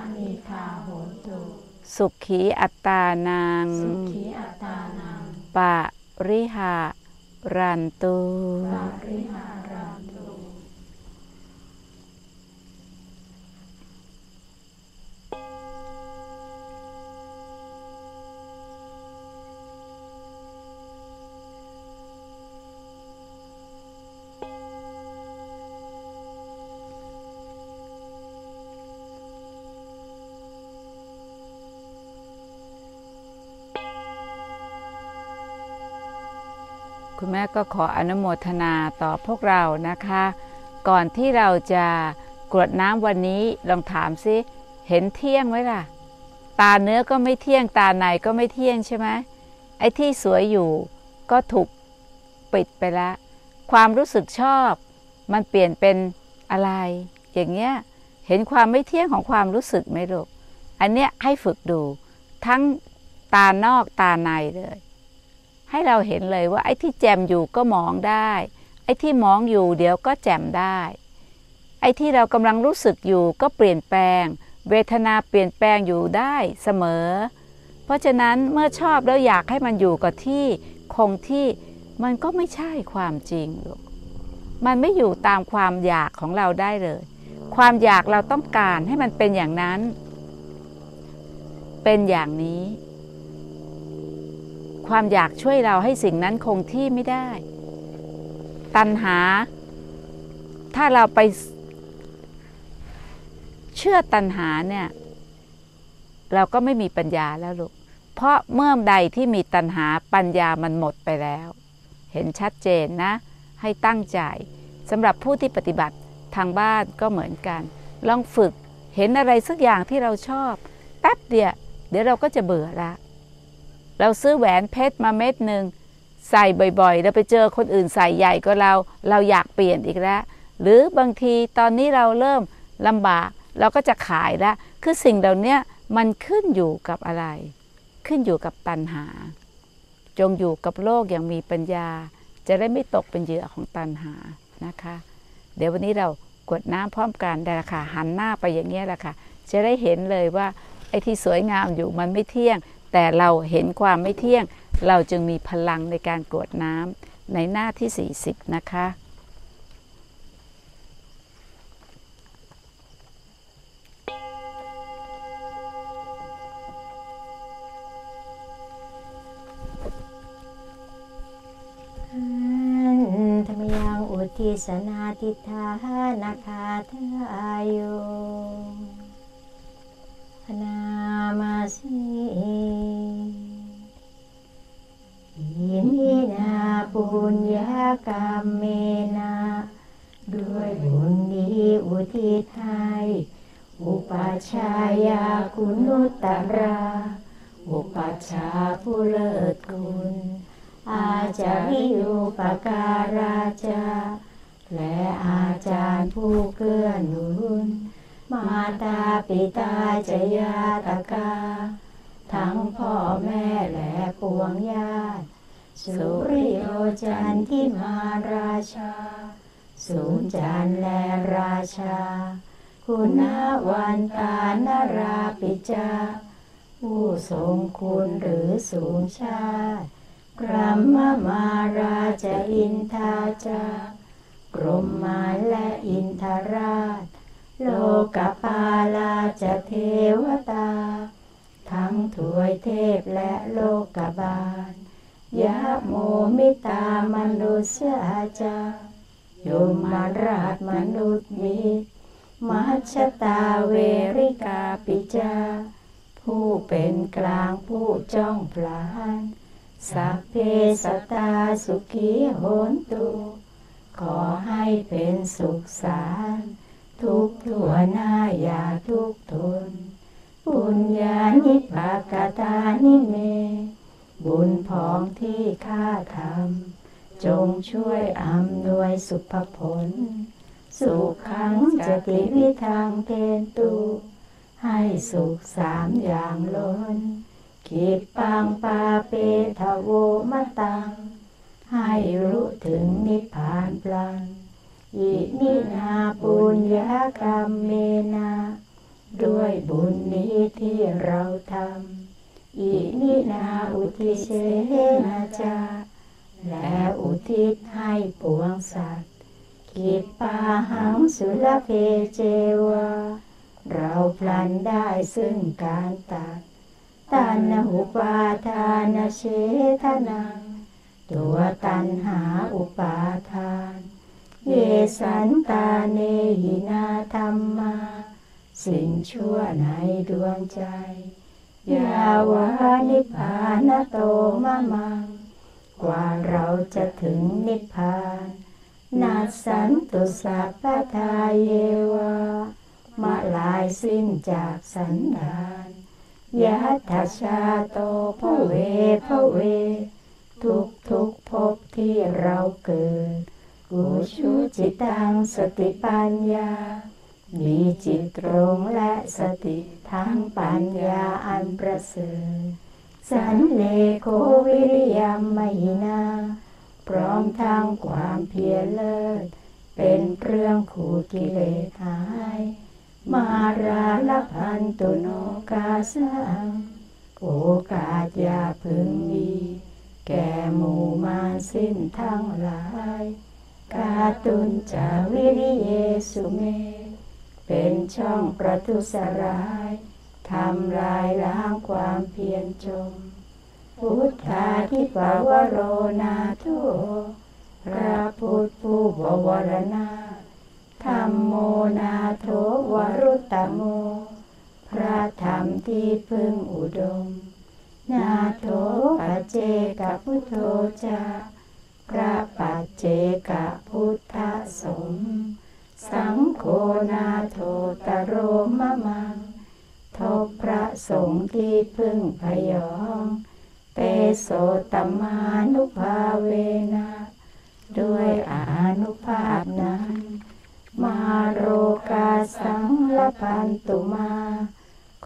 สุขีอัตตานังปะริหารันตุคุณแม่ก็ขออนุโมทนาต่อพวกเรานะคะก่อนที่เราจะกรวดน้ำวันนี้ลองถามซิเห็นเที่ยงไหมล่ะตาเนื้อก็ไม่เที่ยงตาในก็ไม่เที่ยงใช่ไหมไอ้ที่สวยอยู่ก็ถูกปิดไปแล้วความรู้สึกชอบมันเปลี่ยนเป็นอะไรอย่างเงี้ยเห็นความไม่เที่ยงของความรู้สึกไหมลูกอันเนี้ยให้ฝึกดูทั้งตานอกตาในเลยให้เราเห็นเลยว่าไอ้ที่แจ่มอยู่ก็มองได้ไอ้ที่มองอยู่เดี๋ยวก็แจ่มได้ไอ้ที่เรากำลังรู้สึกอยู่ก็เปลี่ยนแปลงเวทนาเปลี่ยนแปลงอยู่ได้เสมอเพราะฉะนั้นเมื่อชอบแล้วอยากให้มันอยู่กับที่คงที่มันก็ไม่ใช่ความจริงหรอกมันไม่อยู่ตามความอยากของเราได้เลยความอยากเราต้องการให้มันเป็นอย่างนั้นเป็นอย่างนี้ความอยากช่วยเราให้สิ่งนั้นคงที่ไม่ได้ตัณหาถ้าเราไปเชื่อตัณหาเนี่ยเราก็ไม่มีปัญญาแล้วลูกเพราะเมื่อใดที่มีตัณหาปัญญามันหมดไปแล้วเห็นชัดเจนนะให้ตั้งใจสำหรับผู้ที่ปฏิบัติทางบ้านก็เหมือนกันลองฝึกเห็นอะไรสักอย่างที่เราชอบแป๊บเดียวเราก็จะเบื่อละเราซื้อแหวนเพชรมาเม็ดหนึ่งใส่บ่อยๆแล้วไปเจอคนอื่นใส่ใหญ่กว่าเราอยากเปลี่ยนอีกแล้วหรือบางทีตอนนี้เราเริ่มลำบากเราก็จะขายแล้วคือสิ่งเหล่านี้มันขึ้นอยู่กับอะไรขึ้นอยู่กับตัณหาจงอยู่กับโลกอย่างมีปัญญาจะได้ไม่ตกเป็นเหยื่อของตัณหานะคะเดี๋ยววันนี้เรากรวดน้ำพร้อมกันได้ละค่ะหันหน้าไปอย่างนี้แหละค่ะจะได้เห็นเลยว่าไอ้ที่สวยงามอยู่มันไม่เที่ยงแต่เราเห็นความไม่เที่ยงเราจึงมีพลังในการกรวดน้ำในหน้าที่40นะคะธรรมยังอุทิศนาทิฏฐานาคาทายโยพนามาสีอิมินาปุญญากรรมเมนะด้วยบุญนี้อุทิศให้อุปัชฌายาคุณุตตราอุปัชฌาย์ผู้เลิศคุณอาจาริยุปการาจาและอาจารย์ผู้เกื้อหนุนมาตาปิตาจยาตกาทั้งพ่อแม่และปวงญาติสุริโยจันทิมาราชาสูญจันทร์และราชาคุณวันตานราปิจาผู้ทรงคุณหรือสูงชาติกรัมมาราชอินทาจากรมมารและอินทราชโลกปาลาจเทวตาทั้งถวยเทพและโลกบาลยะโมมิตามนุษยจายมราชมนุษย์มิตรมัชฌตาเวริกาปิจาผู้เป็นกลางผู้จ้องพลานสัพเพสัตตาสุขีโหนตุขอให้เป็นสุขสารทุกทั่วหน้าอย่าทุกทนปุญญานิปกตานิเมบุญพองที่ข้าทำจงช่วยอำนวยสุภผลสุขังจติวิทังเทนตุให้สุข3อย่างล้นกิปปังปาเปทโวมตังให้รู้ถึงนิพพานพลันอิมินาปุญญากรรมเมนะด้วยบุญนี้ที่เราทำอิมินาอุทิเสนาจาและอุทิศให้ปวงสัตว์กิปปาหังสุลเพเจวาเราพลันได้ซึ่งการตัดตัณหุปาทานเฉทนังตัวตัณหาอุปาทานเยสันตาเนหินาธรรมาสิ่งชั่วในดวงใจยาวานิพพานโตมะมังกว่าเราจะถึงนิพพานนัสสันตุสัพพทาเยวามาลายสิ้นจากสันดานยัตถชาโตภเวภเวทุกภพที่เราเกิดกุชุจิตังสติปัญญามีจิตตรงและสติทั้งปัญญาอันประเสริฐสันเลโควิริยมมหินาพร้อมทั้งความเพียรเลิศเป็นเครื่องขูดกิเลสหายมาราลพันตุโนกาสังโอกาสอย่าพึงมีแก่หมู่มารสิ้นทั้งหลายกาตุนจาวิริเยสุเมเป็นช่องประทุษร้ายทำลายล้างความเพียรจมพุทธาทิปวโรนาโถพระพุทธผู้บวรณาธัมโมนาโถวรุตตโมพระธรรมที่พึ่งอุดมนาโถปัจเจกพุทโธจาพระปัจเจกพุทธสงฆ์สังโฆนาโถตโรมะมังทบพระสงฆ์ที่พึ่งพยองเตโสตมานุภาเวนะด้วยอานุภาพนั้นมาโรกาสังละพันตุมาข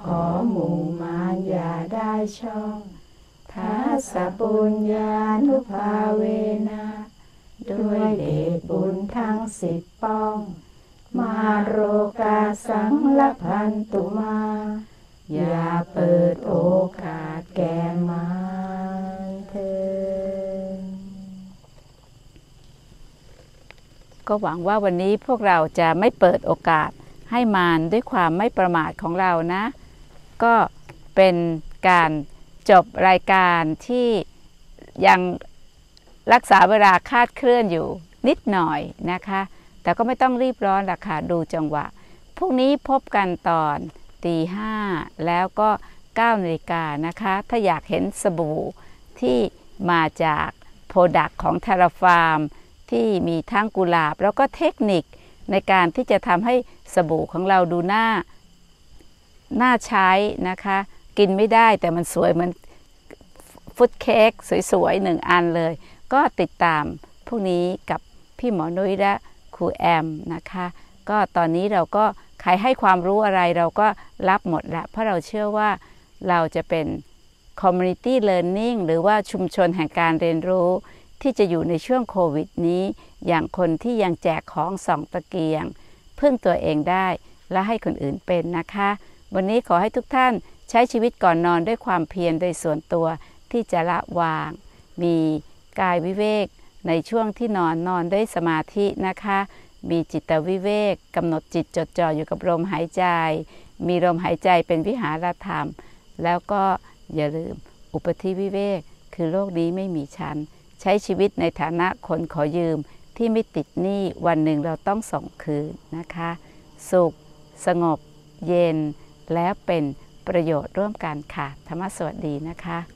ขอหมู่มารอย่าได้ช่องทัสสะปุญญานุภาเวนะด้วยเดชบุญทั้ง10ป้องมาโรกาสังละพันตุมาอย่าเปิดโอกาสแก่มารเถิดก็หวังว่าวันนี้พวกเราจะไม่เปิดโอกาสให้มารด้วยความไม่ประมาทของเรานะก็เป็นการจบรายการที่ยังรักษาเวลาคาดเคลื่อนอยู่นิดหน่อยนะคะแต่ก็ไม่ต้องรีบร้อนล่ะค่ะดูจังหวะพรุ่งนี้พบกันตอนตีห้าแล้วก็9 นาฬิกานะคะถ้าอยากเห็นสบู่ที่มาจากโปรดักต์ของเทราฟาร์มที่มีทั้งกุหลาบแล้วก็เทคนิคในการที่จะทำให้สบู่ของเราดูน่าใช้นะคะกินไม่ได้แต่มันสวยเหมือนฟุตเค้กสวยๆ1 อันเลยก็ติดตามพวกนี้กับพี่หมอนุ้ยและครูแอมนะคะก็ตอนนี้เราก็ใครให้ความรู้อะไรเราก็รับหมดแหละเพราะเราเชื่อว่าเราจะเป็น community learning หรือว่าชุมชนแห่งการเรียนรู้ที่จะอยู่ในช่วงโควิดนี้อย่างคนที่ยังแจกของส่องตะเกียงพึ่งตัวเองได้และให้คนอื่นเป็นนะคะวันนี้ขอให้ทุกท่านใช้ชีวิตก่อนนอนด้วยความเพียรโดยส่วนตัวที่จะละวางมีกายวิเวกในช่วงที่นอนด้วยสมาธินะคะมีจิตวิเวกกำหนดจิตจดจ่ออยู่กับลมหายใจมีลมหายใจเป็นวิหารธรรมแล้วก็อย่าลืมอุปธิวิเวกคือโลกนี้ไม่มีฉันใช้ชีวิตในฐานะคนขอยืมที่ไม่ติดหนี้วันหนึ่งเราต้องส่งคืนนะคะสุขสงบเย็นแล้วเป็นประโยชน์ร่วมกันค่ะธรรมะสวัสดีนะคะ